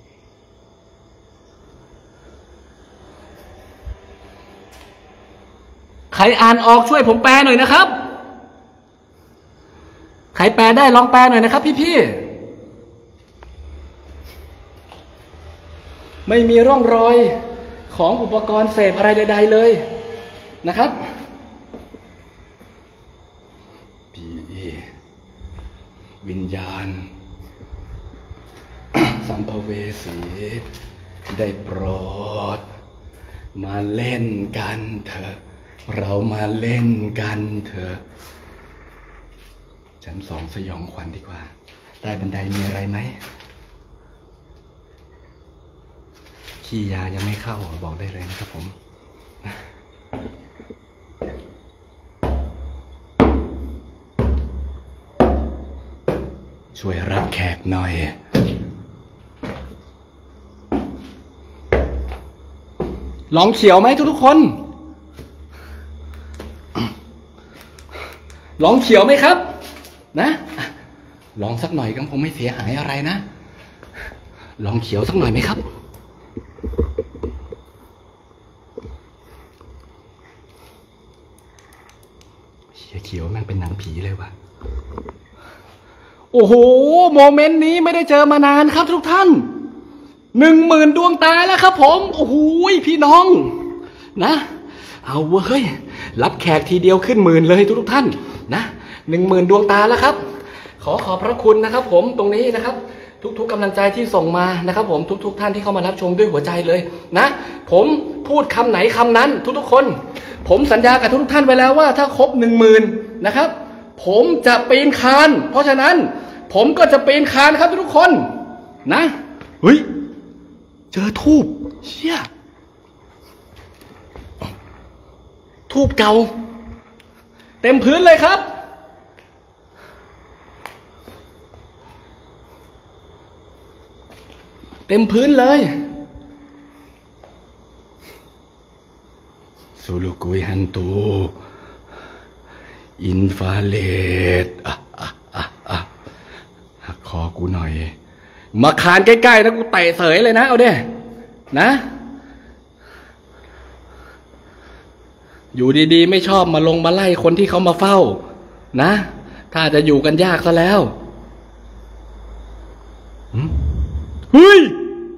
ใครอ่านออกช่วยผมแปลหน่อยนะครับใครแปลได้ลองแปลหน่อยนะครับพี่ๆไม่มีร่องรอยของอุปกรณ์เสพอะไรใดๆเลยนะครับผีวิญญาณ สัมภเวสีได้โปรดมาเล่นกันเถอะเรามาเล่นกันเถอะชั้น 2สยองขวัญดีกว่าใต้บันไดมีอะไรไหมขี้ยายังไม่เข้าบอกได้เลยนะครับผมช่วยรับแขกหน่อยลองเขียวไหมทุกคนลองเขียวไหมครับนะลองสักหน่อยก็คงไม่เสียหายอะไรนะลองเขียวสักหน่อยไหมครับเขียวมันเป็นหนังผีเลยว่ะโอ้โหโมเมนต์นี้ไม่ได้เจอมานานครับทุกท่าน 10,000 ดวงตาแล้วครับผมโอ้โหพี่น้องนะเอาเว้ยรับแขกทีเดียวขึ้น10,000เลยทุกท่านนะ10,000 ดวงตาแล้วครับขอบพระคุณนะครับผมตรงนี้นะครับทุกกำลังใจที่ส่งมานะครับผมทุกท่านที่เข้ามารับชมด้วยหัวใจเลยนะผมพูดคำไหนคำนั้นทุกคนผมสัญญากับทุกท่านไว้แล้วว่าถ้าครบ 10,000 นะครับผมจะปีนคานเพราะฉะนั้นผมก็จะปีนคานครับทุกคนนะเฮ้ยเจอทูบเชี่ยทูบเก่าเต็มพื้นเลยครับเต็มพื้นเลยสุลุกุยฮันตูอินฟาเลดหักคอกูหน่อยมาคานใกล้ๆนะกูเตะเสยเลยนะเอาเด้นะอยู่ดีๆไม่ชอบมาลงมาไล่คนที่เขามาเฝ้านะถ้าจะอยู่กันยากซะแล้วเฮ้ย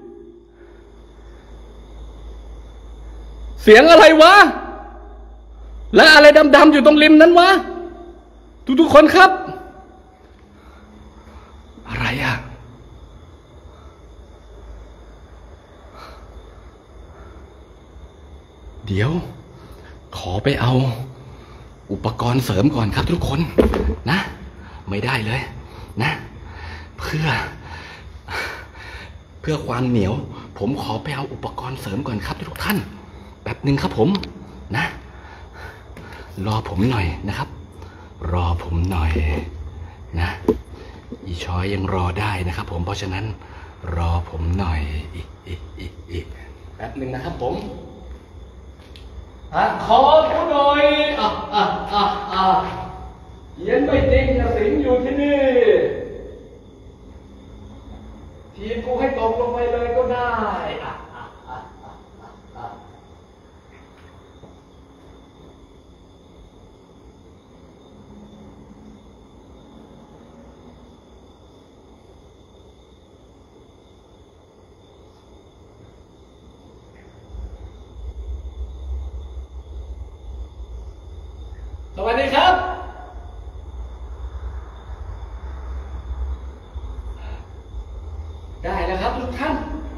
เสียงอะไรวะและอะไรดำๆอยู่ตรงริมนั้นวะทุกๆคนครับอะไรอ่ะเดี๋ยวขอไปเอาอุปกรณ์เสริมก่อนครับทุกคนนะไม่ได้เลยนะเพื่อความเหนียวผมขอไปเอาอุปกรณ์เสริมก่อนครับทุกท่านแป๊บหนึ่งครับผมนะรอผมหน่อยนะครับรอผมหน่อยนะอีช้อยยังรอได้นะครับผมเพราะฉะนั้นรอผมหน่อยอีกแป๊บหนึ่งนะครับผมขอดูหน่อยเย็นไม่จริงจะสิงอยู่ที่นี่ทีมกูให้ตกลงไปเลยก็ได้สวัสดีครับได้แล้วครับทุกท่าน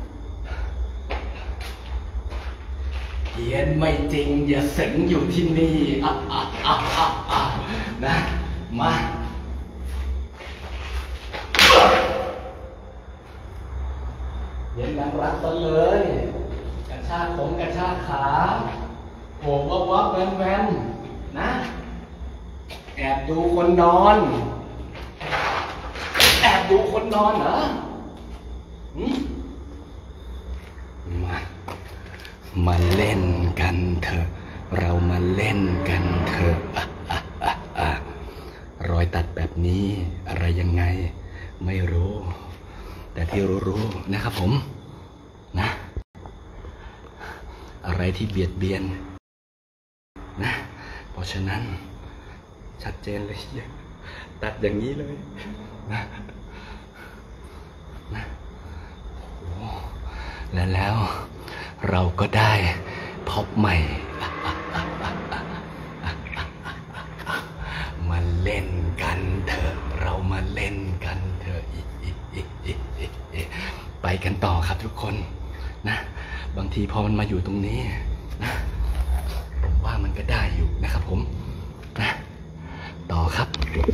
เขียนไม่จริงอย่าสิงอยู่ที่นี่นะมาเย็นนังรักซะเลยกระชากผมกระชากขาโผล่วับแวมนะแอบดูคนนอนเหรอมาเล่นกันเถอะเรามาเล่นกันเถอะรอยตัดแบบนี้อะไรยังไงไม่รู้แต่ที่รู้นะครับผมนะอะไรที่เบียดเบียนนะเพราะฉะนั้นชัดเจนเลยตัดอย่างนี้เลยนะแล้วเราก็ได้พบใหม่มาเล่นกันเถอะเรามาเล่นกันเถอะไปกันต่อครับทุกคนนะบางทีพอมันมาอยู่ตรงนี้นะผมว่ามันก็ได้อยู่นะครับผมนะต่อครับ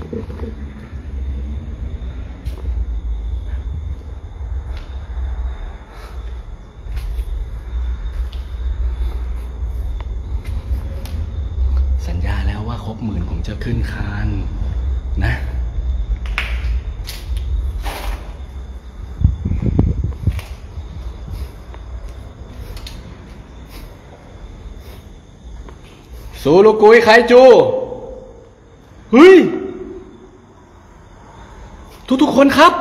สัญญาแล้วว่าครบ10,000ผมจะขึ้นคานนะสูลูกุยไคจูเฮ้ยทุกคนครับ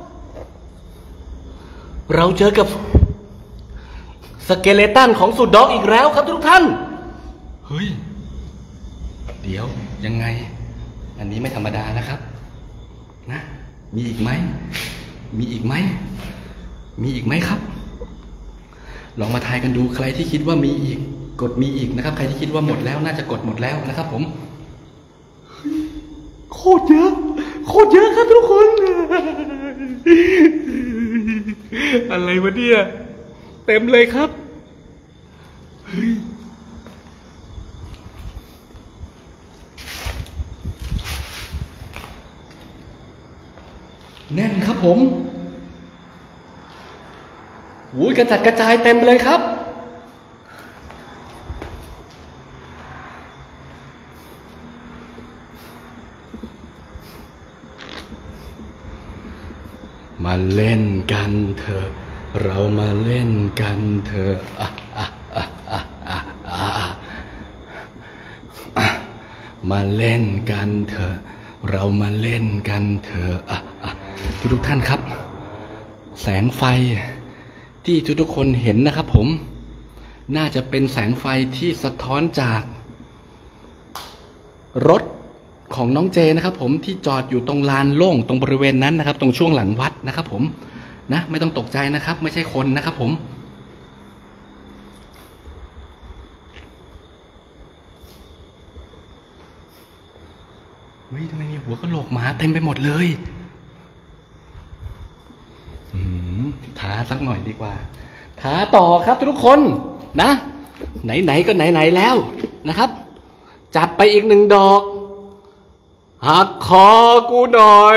เราเจอกับสเกเลตันของสุดด็อกอีกแล้วครับทุกท่านเฮ้ยเดี๋ยวยังไงอันนี้ไม่ธรรมดานะครับนะมีอีกไหมครับลองมาทายกันดูใครที่คิดว่ามีอีกกดมีอีกนะครับใครที่คิดว่าหมดแล้วน่าจะกดหมดแล้วนะครับผมโคตรเยอะครับทุกคนอะไรวะเนี่ยเต็มเลยครับแน่นครับผมหูยกระจัดกระจายเต็มเลยครับมาเล่นกันเถอะเรามาเล่นกันเถอะมาเล่นกันเถอะเรามาเล่นกันเถอะทุกท่านครับแสงไฟที่ทุกคนเห็นนะครับผมน่าจะเป็นแสงไฟที่สะท้อนจากรถของน้องเจนะครับผมที่จอดอยู่ตรงลานโล่งตรงบริเวณนั้นนะครับตรงช่วงหลังวัดนะครับผมนะไม่ต้องตกใจนะครับไม่ใช่คนนะครับผมเฮ้ยทำไมมีหัวกะโหลกหมาเต็มไปหมดเลยท้าสักหน่อยดีกว่าท้าต่อครับทุกคนนะไหนๆก็ไหนๆแล้วนะครับจัดไปอีก1 ดอกหักคอกูหน่อย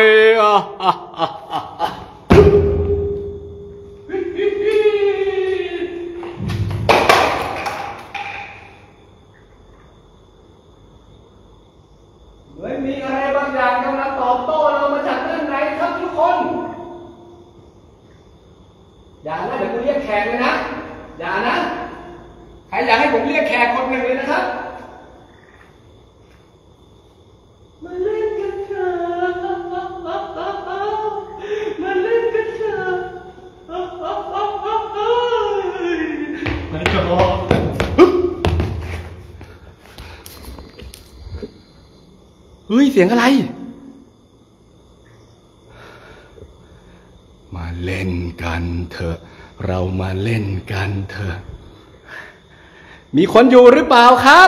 เหมือนมีอะไรบางอย่างกำลังตอบโต้เรามาจากด้านในครับทุกคนอย่านะเดี๋ยวกูเรียกแขกเลยนะอย่านะใครอยากให้ผมเรียกแขกคนหนึ่งเลยนะครับมาเล่นกันเถอะมาเล่นกันเถอะมาจอเฮ้ยเสียงอะไรมาเล่นกันเถอะเรามาเล่นกันเถอะมีคนอยู่หรือเปล่าครับ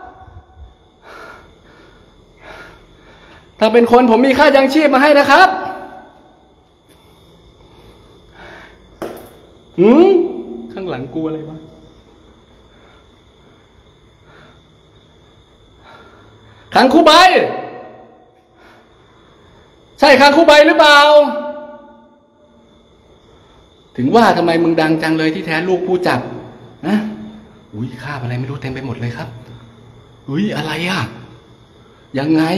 ถ้าเป็นคนผมมีค่ายังชีพมาให้นะครับข้างหลังกูอะไรวะขังคู่ใบใช่ขังคู่ใบหรือเปล่าถึงว่าทำไมมึงดังจังเลยที่แท้ลูกผู้จับนะอุ้ยคราบอะไรไม่รู้เต็มไปหมดเลยครับอุ้ยอะไรอ่ะยังไง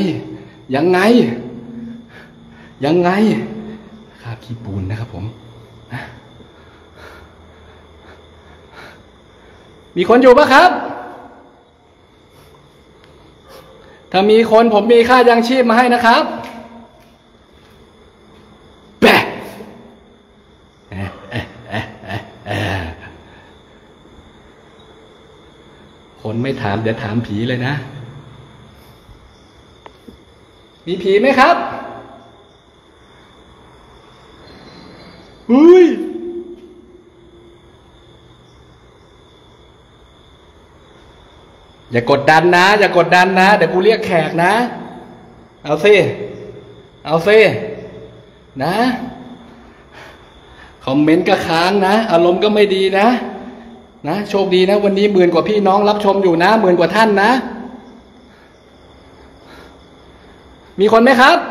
คราบขี้ปูนนะครับผมนะมีคนอยู่ปะครับถ้ามีคนผมมีค่ายังชีพมาให้นะครับแปะคนไม่ถามเดี๋ยวถามผีเลยนะมีผีไหมครับอุ้ยอย่ากดดันนะเดี๋ยวกูเรียกแขกนะเอาสินะคอมเมนต์ก็ค้างนะอารมณ์ก็ไม่ดีนะโชคดีนะวันนี้10,000 กว่าพี่น้องรับชมอยู่นะ10,000 กว่าท่านนะมีคนไหมครับ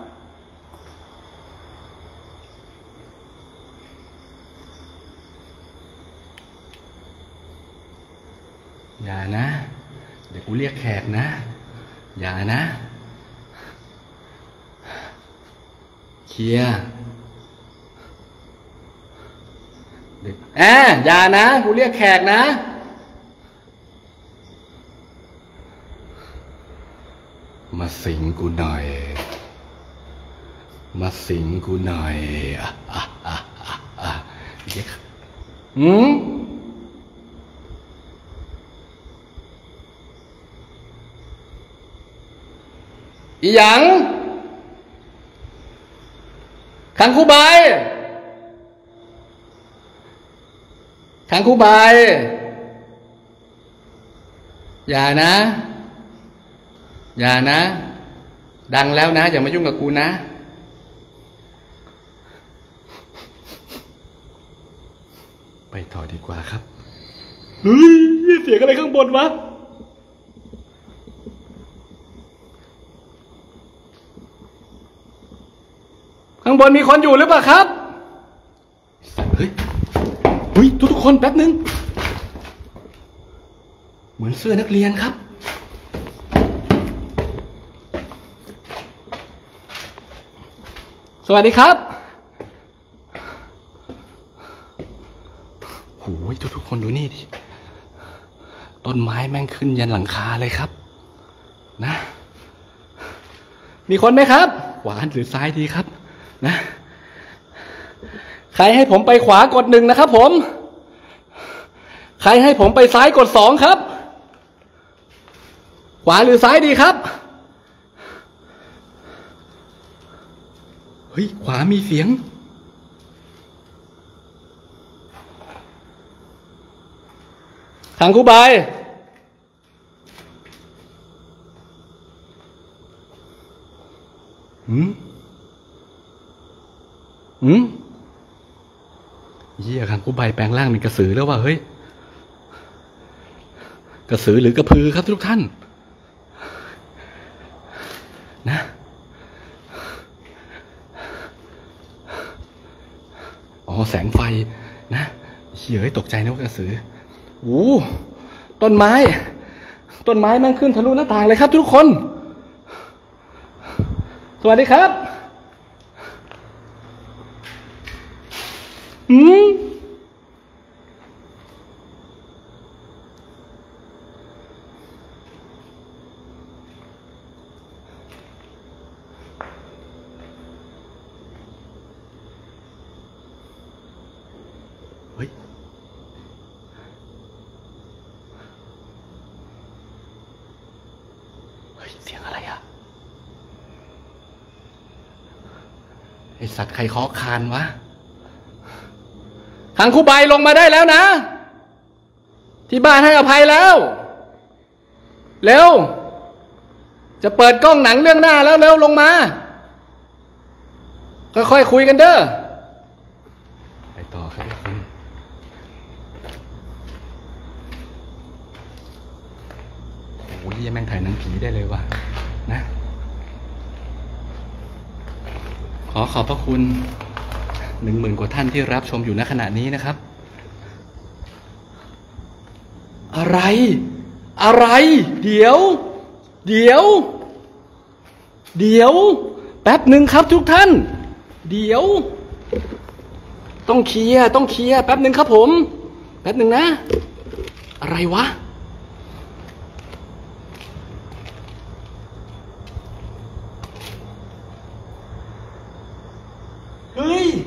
อย่านะเดี๋ยวกูเรียกแขกนะอย่านะเคลียร์อย่านะกูเรียกแขกนะมาสิงกูหน่อยอีหยังขังคู่ใบอย่านะดังแล้วนะอย่ามายุ่งกับกูนะไปต่อดีกว่าครับเฮ้ยเสียงอะไรข้างบนวะข้างบนมีคนอยู่หรือเปล่าครับเฮ้ยทุกคนแป๊บนึงเหมือนเสื้อนักเรียนครับสวัสดีครับโอ้ยทุกคนดูนี่ดิต้นไม้แม่งขึ้นยันหลังคาเลยครับนะมีคนไหมครับขวาหรือซ้ายดีครับนะใครให้ผมไปขวากด1นะครับผมใครให้ผมไปซ้ายกด2ครับขวาหรือซ้ายดีครับเฮ้ยขวามีเสียงทางครูใบเหี้ยทางครูใบแปลงร่างเป็นกระสือแล้วว่ะเฮ้ยกระสือหรือกระพือครับทุกท่านนะอ๋อแสงไฟนะเหี้ยตกใจนะว่ากระสือโอ้ต้นไม้แม่งขึ้นทะลุหน้าต่างเลยครับทุกคนสวัสดีครับเฮ้ยเสียงอะไรอ่ะไอสัตว์ใครเคาะคานวะทางครูใบลงมาได้แล้วนะที่บ้านให้อภัยแล้วเร็วจะเปิดกล้องหนังเรื่องหน้าแล้วเร็วลงมาค่อยๆคุยกันเด้อไปต่อครับทุกคนโอ้ยแม่งถ่ายหนังผีได้เลยว่ะนะขอขอบพระคุณ10,000 กว่าท่านที่รับชมอยู่ณขณะนี้นะครับอะไรเดี๋ยวแป๊บหนึ่งครับทุกท่านเดี๋ยวต้องเคลียร์แป๊บหนึ่งครับผมแป๊บหนึ่งนะอะไรวะเฮ้ย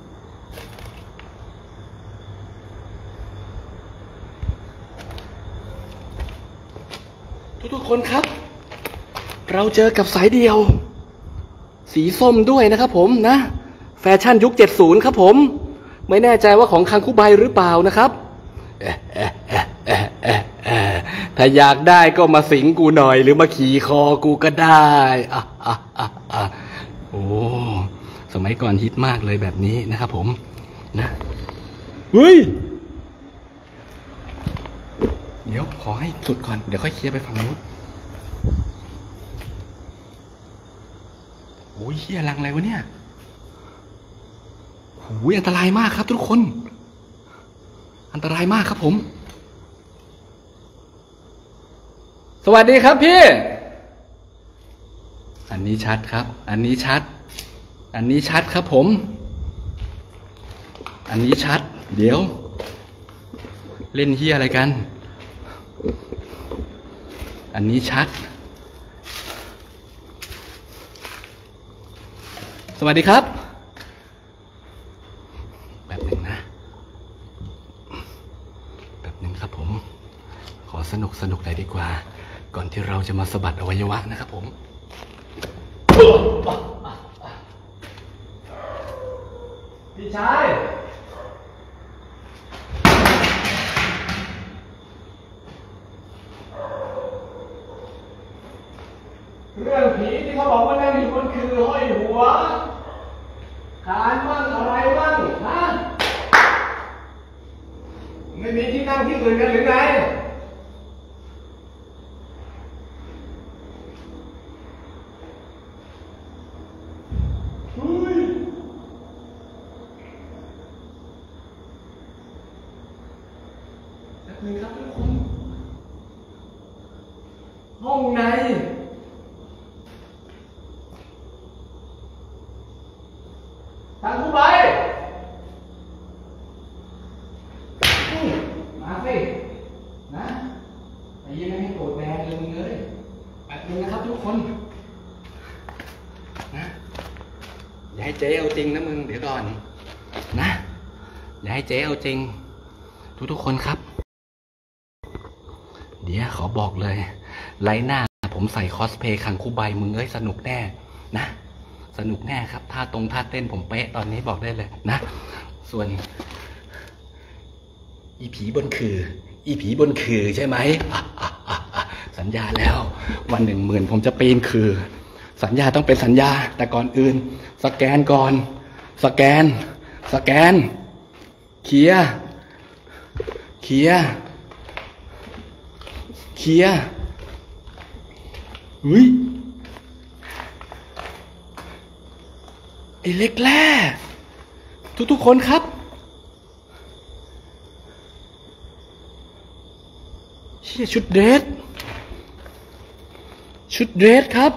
ทุกคนครับเราเจอกับสายเดียวสีส้มด้วยนะครับผมนะแฟชั่นยุค70ครับผมไม่แน่ใจว่าของคังคุใบหรือเปล่านะครับถ้าอยากได้ก็มาสิงกูหน่อยหรือมาขี่คอกูก็ได้โอ้สมัยก่อนฮิตมากเลยแบบนี้นะครับผมนะเฮ้ยเดี๋ยวขอให้สุดก่อนเดี๋ยวค่อยเคลียร์ไปฝั่งนู้นโอ้ยเฮียรังอะไรวะเนี่ยโอ้ยอันตรายมากครับทุกคนอันตรายมากครับผมสวัสดีครับพี่อันนี้ชัดครับอันนี้ชัดครับผมอันนี้ชัดเดี๋ยวเล่นเฮียอะไรกันอันนี้ชัดสวัสดีครับแบบหนึ่งนะแบบหนึ่งครับผมขอสนุกเลยดีกว่าก่อนที่เราจะมาสะบัดอวัยวะนะครับผมพี่ชายเรื่องผีที่เขาบอกว่านั่งอยู่บนคือห้อยหัวขานมั่งอะไรมั่งฮะไม่มีที่นั่งที่อื่นกันหรือไงนี่ครับทุกคนห้องในทางผู้ใบมาสินะไอ้ยังไม่ให้โกรธแดงเลยมึงเลยแป๊บนึงนะครับทุกคนนะอย่าให้เจ๊เอาจริงนะมึงเดี๋ยวก่อนนะอย่าให้เจ๊เอาจริงทุกคนครับเดี๋ยวขอบอกเลยไลน์หน้าผมใส่คอสเพย์คังคูใบมึงเอ้ยสนุกแน่นะสนุกแน่ครับท่าเต้นผมเป๊ะตอนนี้บอกได้เลยนะส่วนอีผีบนคือใช่ไหมสัญญาแล้ววัน10,000ผมจะปีนคือสัญญาต้องเป็นสัญญาแต่ก่อนอื่นสแกนก่อนสแกนเคลียร์อุ้ยไอ้เล็กแร่ทุกคนครับเชี่ยชุดเดรสครับ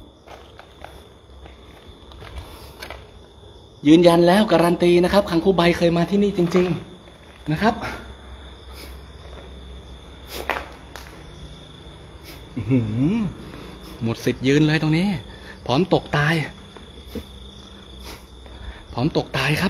ยืนยันแล้วการันตีนะครับคังคูใบเคยมาที่นี่จริงๆนะครับหมดสิทธิ์ยืนเลยตรงนี้พร้อมตกตายครับ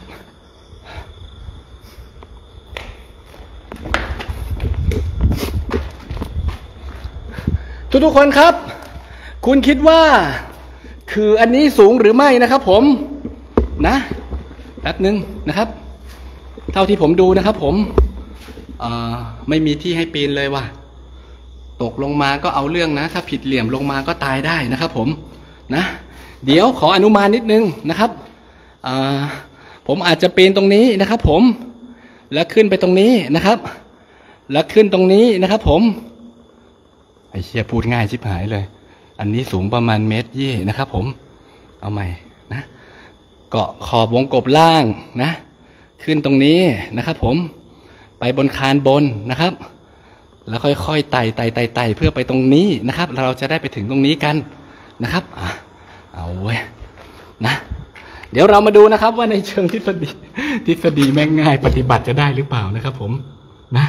ทุกคนครับคุณคิดว่าคืออันนี้สูงหรือไม่นะครับผมนะแป๊บนึงนะครับเท่าที่ผมดูนะครับผมไม่มีที่ให้ปีนเลยว่ะตกลงมาก็เอาเรื่องนะถ้าผิดเหลี่ยมลงมาก็ตายได้นะครับผมนะเดี๋ยวขออนุมานนิดนึงนะครับผมอาจจะปีนตรงนี้นะครับผมแล้วขึ้นไปตรงนี้นะครับแล้วขึ้นตรงนี้นะครับผมไอ้เชี่ยพูดง่ายชิบหายเลยอันนี้สูงประมาณ1.20 เมตรนะครับผมเอาใหม่นะเกาะขอบวงกบล่างนะขึ้นตรงนี้นะครับผมไปบนคานบนนะครับแล้วค่อยๆไต่เพื่อไปตรงนี้นะครับเราจะได้ไปถึงตรงนี้กันนะครับเอาเว้ยนะเดี๋ยวเรามาดูนะครับว่าในเชิงทฤษฎีแม่งง่ายปฏิบัติจะได้หรือเปล่านะครับผมนะ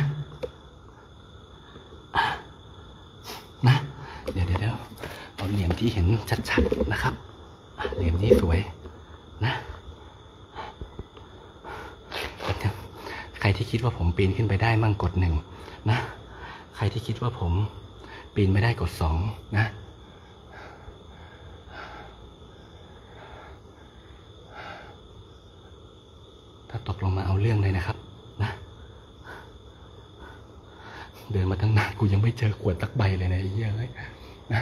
เดี๋ยวเอาเหลี่ยมที่เห็นชัดๆนะครับเหลี่ยมนี้สวยนะใครที่คิดว่าผมปีนขึ้นไปได้มั่งกด1นะใครที่คิดว่าผมปีนไม่ได้กด2นะถ้าตกลงมาเอาเรื่องเลยนะครับนะเดินมาตั้งนานกูยังไม่เจอขวดตักใบเลยนะไอ้เหี้ยเลยนะ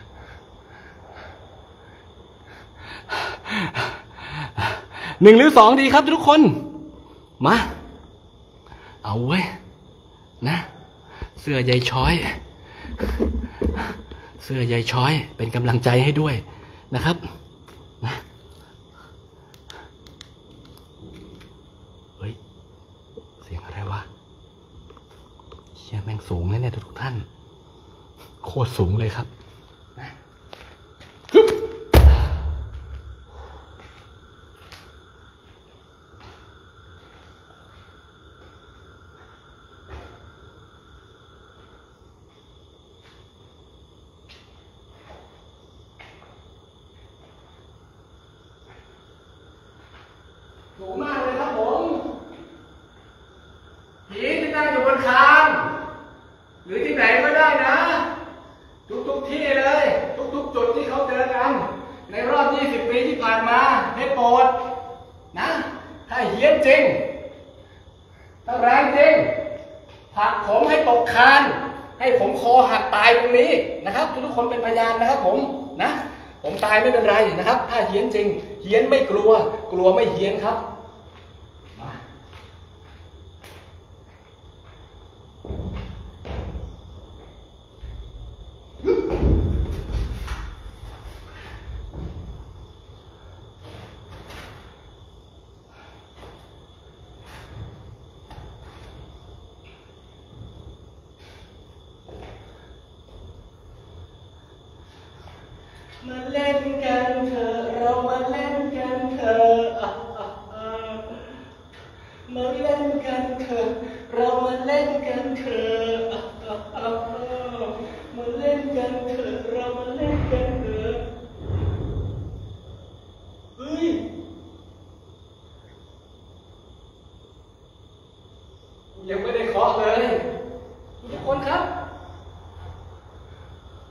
1 หรือ 2ดีครับทุกคนมาเอาเว้ยนะเสื้อใยช้อยเป็นกำลังใจให้ด้วยนะครับนะเฮ้ยเสียงอะไรวะเชี่ยแม่งสูงเลยเนี่ยทุกท่านโคตรสูงเลยครับนะสูงมากเลยครับผมผีที่นั่งอยู่บนคานหรือที่ไหนก็ได้นะทุกที่เลยทุกจุดที่เขาเจอกันในรอบ20 ปีที่ผ่านมาให้โปรดนะถ้าเหี้ยนจริงถ้าแรงจริงผลักผมให้ตกคานให้ผมคอหักตายตรงนี้นะครับทุกคนเป็นพยานนะครับผมนะผมตายไม่เป็นไรนะครับถ้าเหี้ยนจริงเหี้ยนไม่กลัวไม่เหี้ยนครับมาเล่นกันเถอะเรามาเล่นกันเถอะมาเล่นกันเถอะเรามาเล่นกันเถอะมาเล่นกันเถอะเรามาเล่นกันเถอะเฮ้ยยังไม่ได้เคาะเลยทุกคนครับ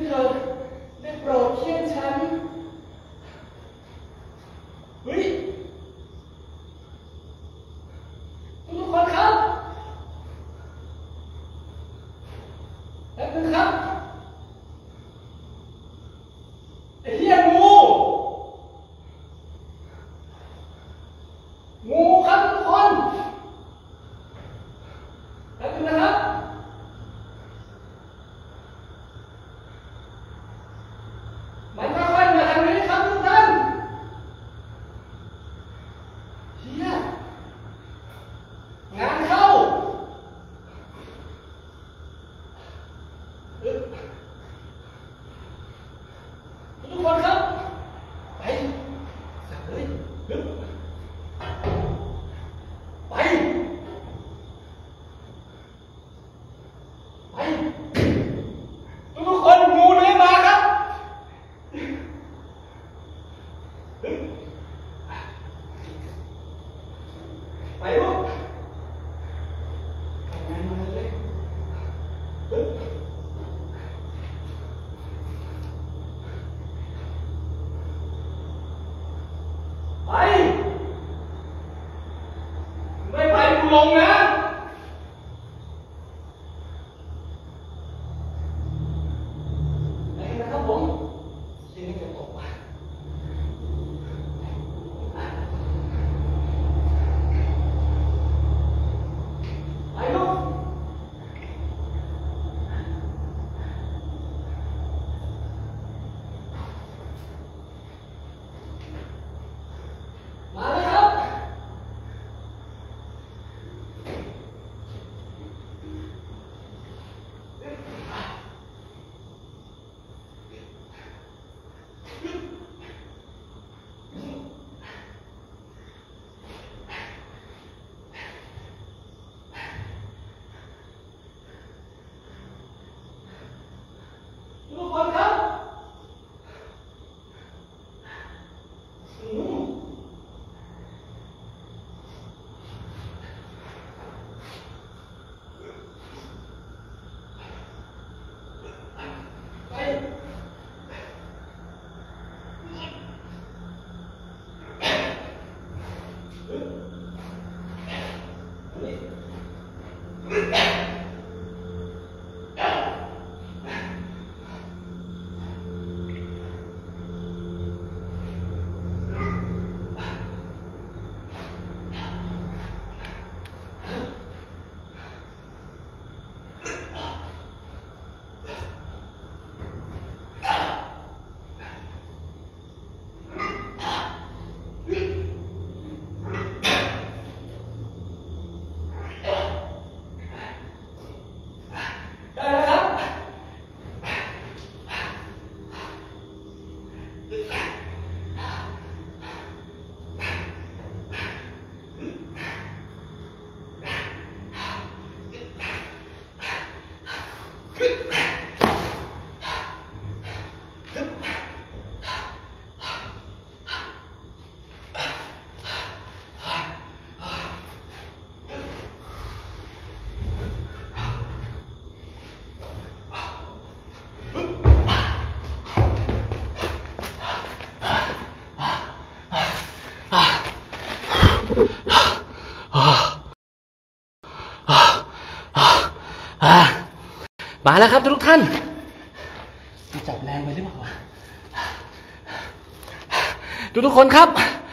เธอได้โปรดเยี่ยมฉันเฮ้ยทุกคนครับแป๊บนึงครับไอ้เหี้ยงูครับทุกคนแป๊บนึงนะครับมันค่อยๆมาทางนี้ครับทุกท่านเฮียงานเข้าทุกคนครับไปสั่งเลยไปทุกคนงูเลื้อยมาครับไปลูกทำงานมาเลยไปไม่ไปกูลงนะไปนะครับผมทีนี้จะตกไปลูกมาเลยครับทุกคนครับไปได้แล้วครับมาแล้วครับทุกท่านจับแรงไปหรือเปล่าวะทุกคนครับ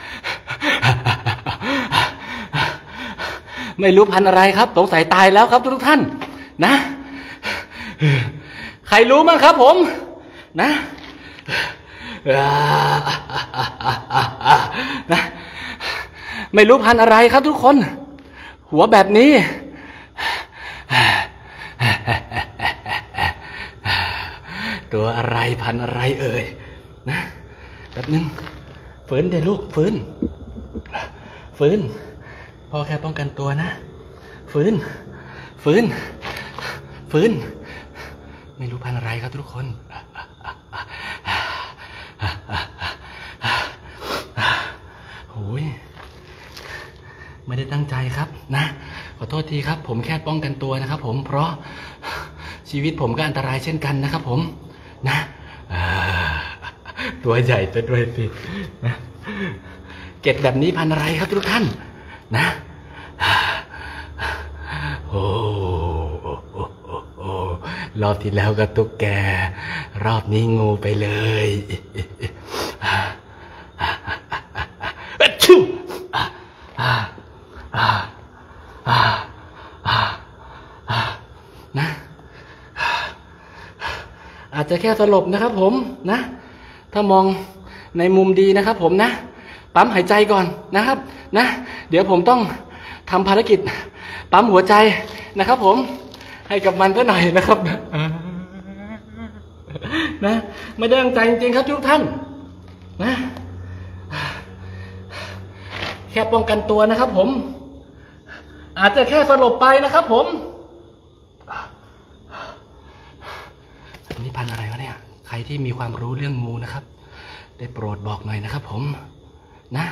ไม่รู้พันอะไรครับสงสัยตายแล้วครับทุกท่านนะใครรู้มั้งครับผมนะไม่รู้พันอะไรครับทุกคนหัวแบบนี้ตัวอะไรพันอะไรเอ่ยนะแป๊บนึงฝืนเดี๋ยวลูกฝืนพ่อแค่ป้องกันตัวนะฝืนไม่รู้พันอะไรครับทุกคนโอ้ยไม่ได้ตั้งใจครับนะขอโทษทีครับผมแค่ป้องกันตัวนะครับผมเพราะชีวิตผมก็อันตรายเช่นกันนะครับผมนะตัวใหญ่ซะด้วยสินะเกล็ดแบบนี้พันธุ์อะไรครับทุกท่านนะโอ้รอบที่แล้วก็ตุ๊กแกรอบนี้งูไปเลยชูนะอาจจะแค่สลบนะครับผมนะถ้ามองในมุมดีนะครับผมนะปั๊มหายใจก่อนนะครับนะเดี๋ยวผมต้องทำภารกิจปั๊มหัวใจนะครับผมให้กับมันก็หน่อยนะครับนะไม่ได้ตั้งใจจริงๆครับทุกท่านนะแค่ป้องกันตัวนะครับผมอาจจะแค่สลบไปนะครับผมนี่พันธุ์อะไรวะเนี่ยใครที่มีความรู้เรื่องงูนะครับได้โปรดบอกหน่อยนะครับผมนะ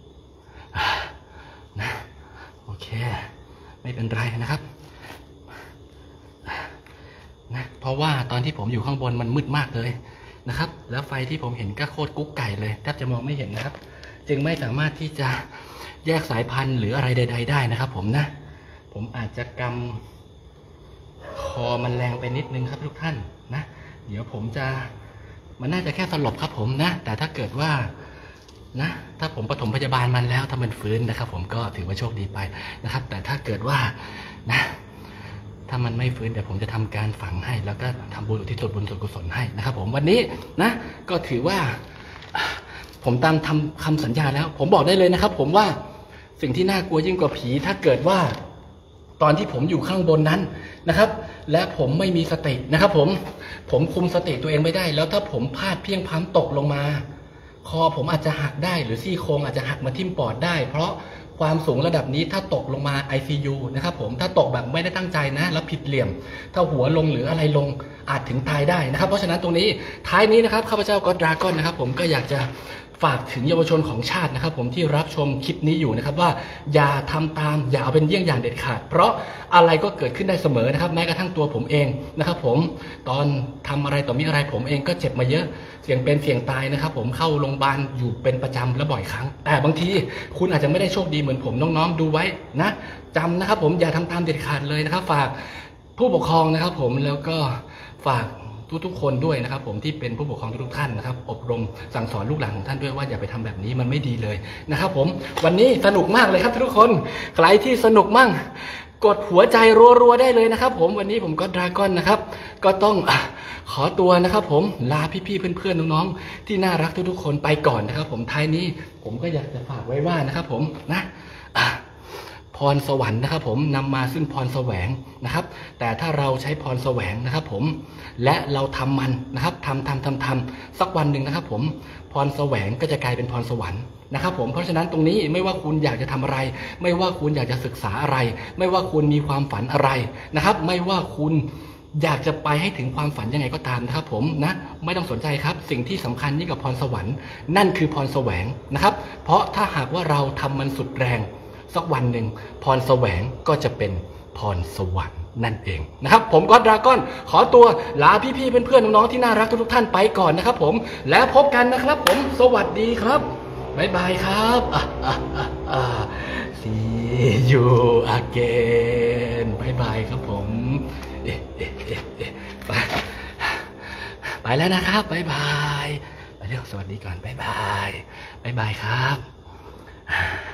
โอเคไม่เป็นไรนะครับนะเพราะว่าตอนที่ผมอยู่ข้างบนมันมืดมากเลยนะครับแล้วไฟที่ผมเห็นก็โคตรกุ๊กไก่เลยแทบจะมองไม่เห็นนะครับจึงไม่สามารถที่จะแยกสายพันธุ์หรืออะไรใดๆได้นะครับผมนะผมอาจจะกำคอมันแรงไปนิดนึงครับทุกท่านนะเดี๋ยวผมจะมันน่าจะแค่สลบครับผมนะแต่ถ้าเกิดว่านะถ้าผมปฐมพยาบาลมันแล้วถ้ามันฟื้นนะครับผมก็ถือว่าโชคดีไปนะครับแต่ถ้าเกิดว่านะถ้ามันไม่ฟื้นเดี๋ยวผมจะทำการฝังให้แล้วก็ทำบุญอุทิศส่วนบุญส่วนกุศลให้นะครับผมวันนี้นะก็ถือว่าผมตามทำคำสัญญาแล้วผมบอกได้เลยนะครับผมว่าสิ่งที่น่ากลัวยิ่งกว่าผีถ้าเกิดว่าตอนที่ผมอยู่ข้างบนนั้นนะครับและผมไม่มีสตินะครับผมคุมสติตัวเองไม่ได้แล้วถ้าผมพลาดเพียงพล้ำตกลงมาคอผมอาจจะหักได้หรือซี่โครงอาจจะหักมาทิ่มปอดได้เพราะความสูงระดับนี้ถ้าตกลงมา ICU นะครับผมถ้าตกแบบไม่ได้ตั้งใจนะแล้วผิดเหลี่ยมถ้าหัวลงหรืออะไรลงอาจถึงตายได้นะครับเพราะฉะนั้นตรงนี้ท้ายนี้นะครับข้าพเจ้าก็ดราก้อนนะครับผมก็อยากจะฝากถึงเยาวชนของชาตินะครับผมที่รับชมคลิปนี้อยู่นะครับว่าอย่าทำตามอย่าเอาเป็นเยี่ยงอย่างเด็ดขาดเพราะอะไรก็เกิดขึ้นได้เสมอนะครับแม้กระทั่งตัวผมเองนะครับผมตอนทำอะไรต่อมีอะไรผมเองก็เจ็บมาเยอะเสี่ยงเป็นเสี่ยงตายนะครับผมเข้าโรงพยาบาลอยู่เป็นประจำและบ่อยครั้งแต่บางทีคุณอาจจะไม่ได้โชคดีเหมือนผมน้องๆดูไว้นะจำนะครับผมอย่าทำตามเด็ดขาดเลยนะครับฝากผู้ปกครองนะครับผมแล้วก็ฝากทุกคนด้วยนะครับผมที่เป็นผู้ปกครองทุกท่านนะครับอบรมสั่งสอนลูกหลานของท่านด้วยว่าอย่าไปทำแบบนี้มันไม่ดีเลยนะครับผมวันนี้สนุกมากเลยครับทุกคนใครที่สนุกมั่งกดหัวใจรัวๆได้เลยนะครับผมวันนี้ผมก็ดราก้อนนะครับก็ต้องขอตัวนะครับผมลาพี่ๆเพื่อนๆน้องๆที่น่ารักทุกๆคนไปก่อนนะครับผมท้ายนี้ผมก็อยากจะฝากไว้ว่านะครับผมนะพรสวรรค์นะครับผมนำมาซึ่งพรแสวงนะครับแต่ถ้าเราใช้พรแสวงนะครับผมและเราทำมันนะครับทำสักวันหนึ่งนะครับผมพรแสวงก็จะกลายเป็นพรสวรรค์นะครับผมเพราะฉะนั้นตรงนี้ไม่ว่าคุณอยากจะทำอะไรไม่ว่าคุณอยากจะศึกษาอะไรไม่ว่าคุณมีความฝันอะไรนะครับไม่ว่าคุณอยากจะไปให้ถึงความฝันยังไงก็ตามนะครับผมนะไม่ต้องสนใจครับสิ่งที่สำคัญยิ่งกว่าพรสวรรค์นั่นคือพรแสวงนะครับเพราะถ้าหากว่าเราทำมันสุดแรงสักวันหนึ่งพรแสวงก็จะเป็นพรสวรรค์นั่นเองนะครับผมก็ดราก้อนขอตัวลาพี่ๆเพื่อนๆน้องๆที่น่ารักทุกท่านไปก่อนนะครับผมแล้วพบกันนะครับผมสวัสดีครับบ๊ายบายครับSee you again บ๊ายบายครับผมไปแล้วนะครับบ๊ายบายไปเร็วสวัสดีก่อนบ๊ายบายครับ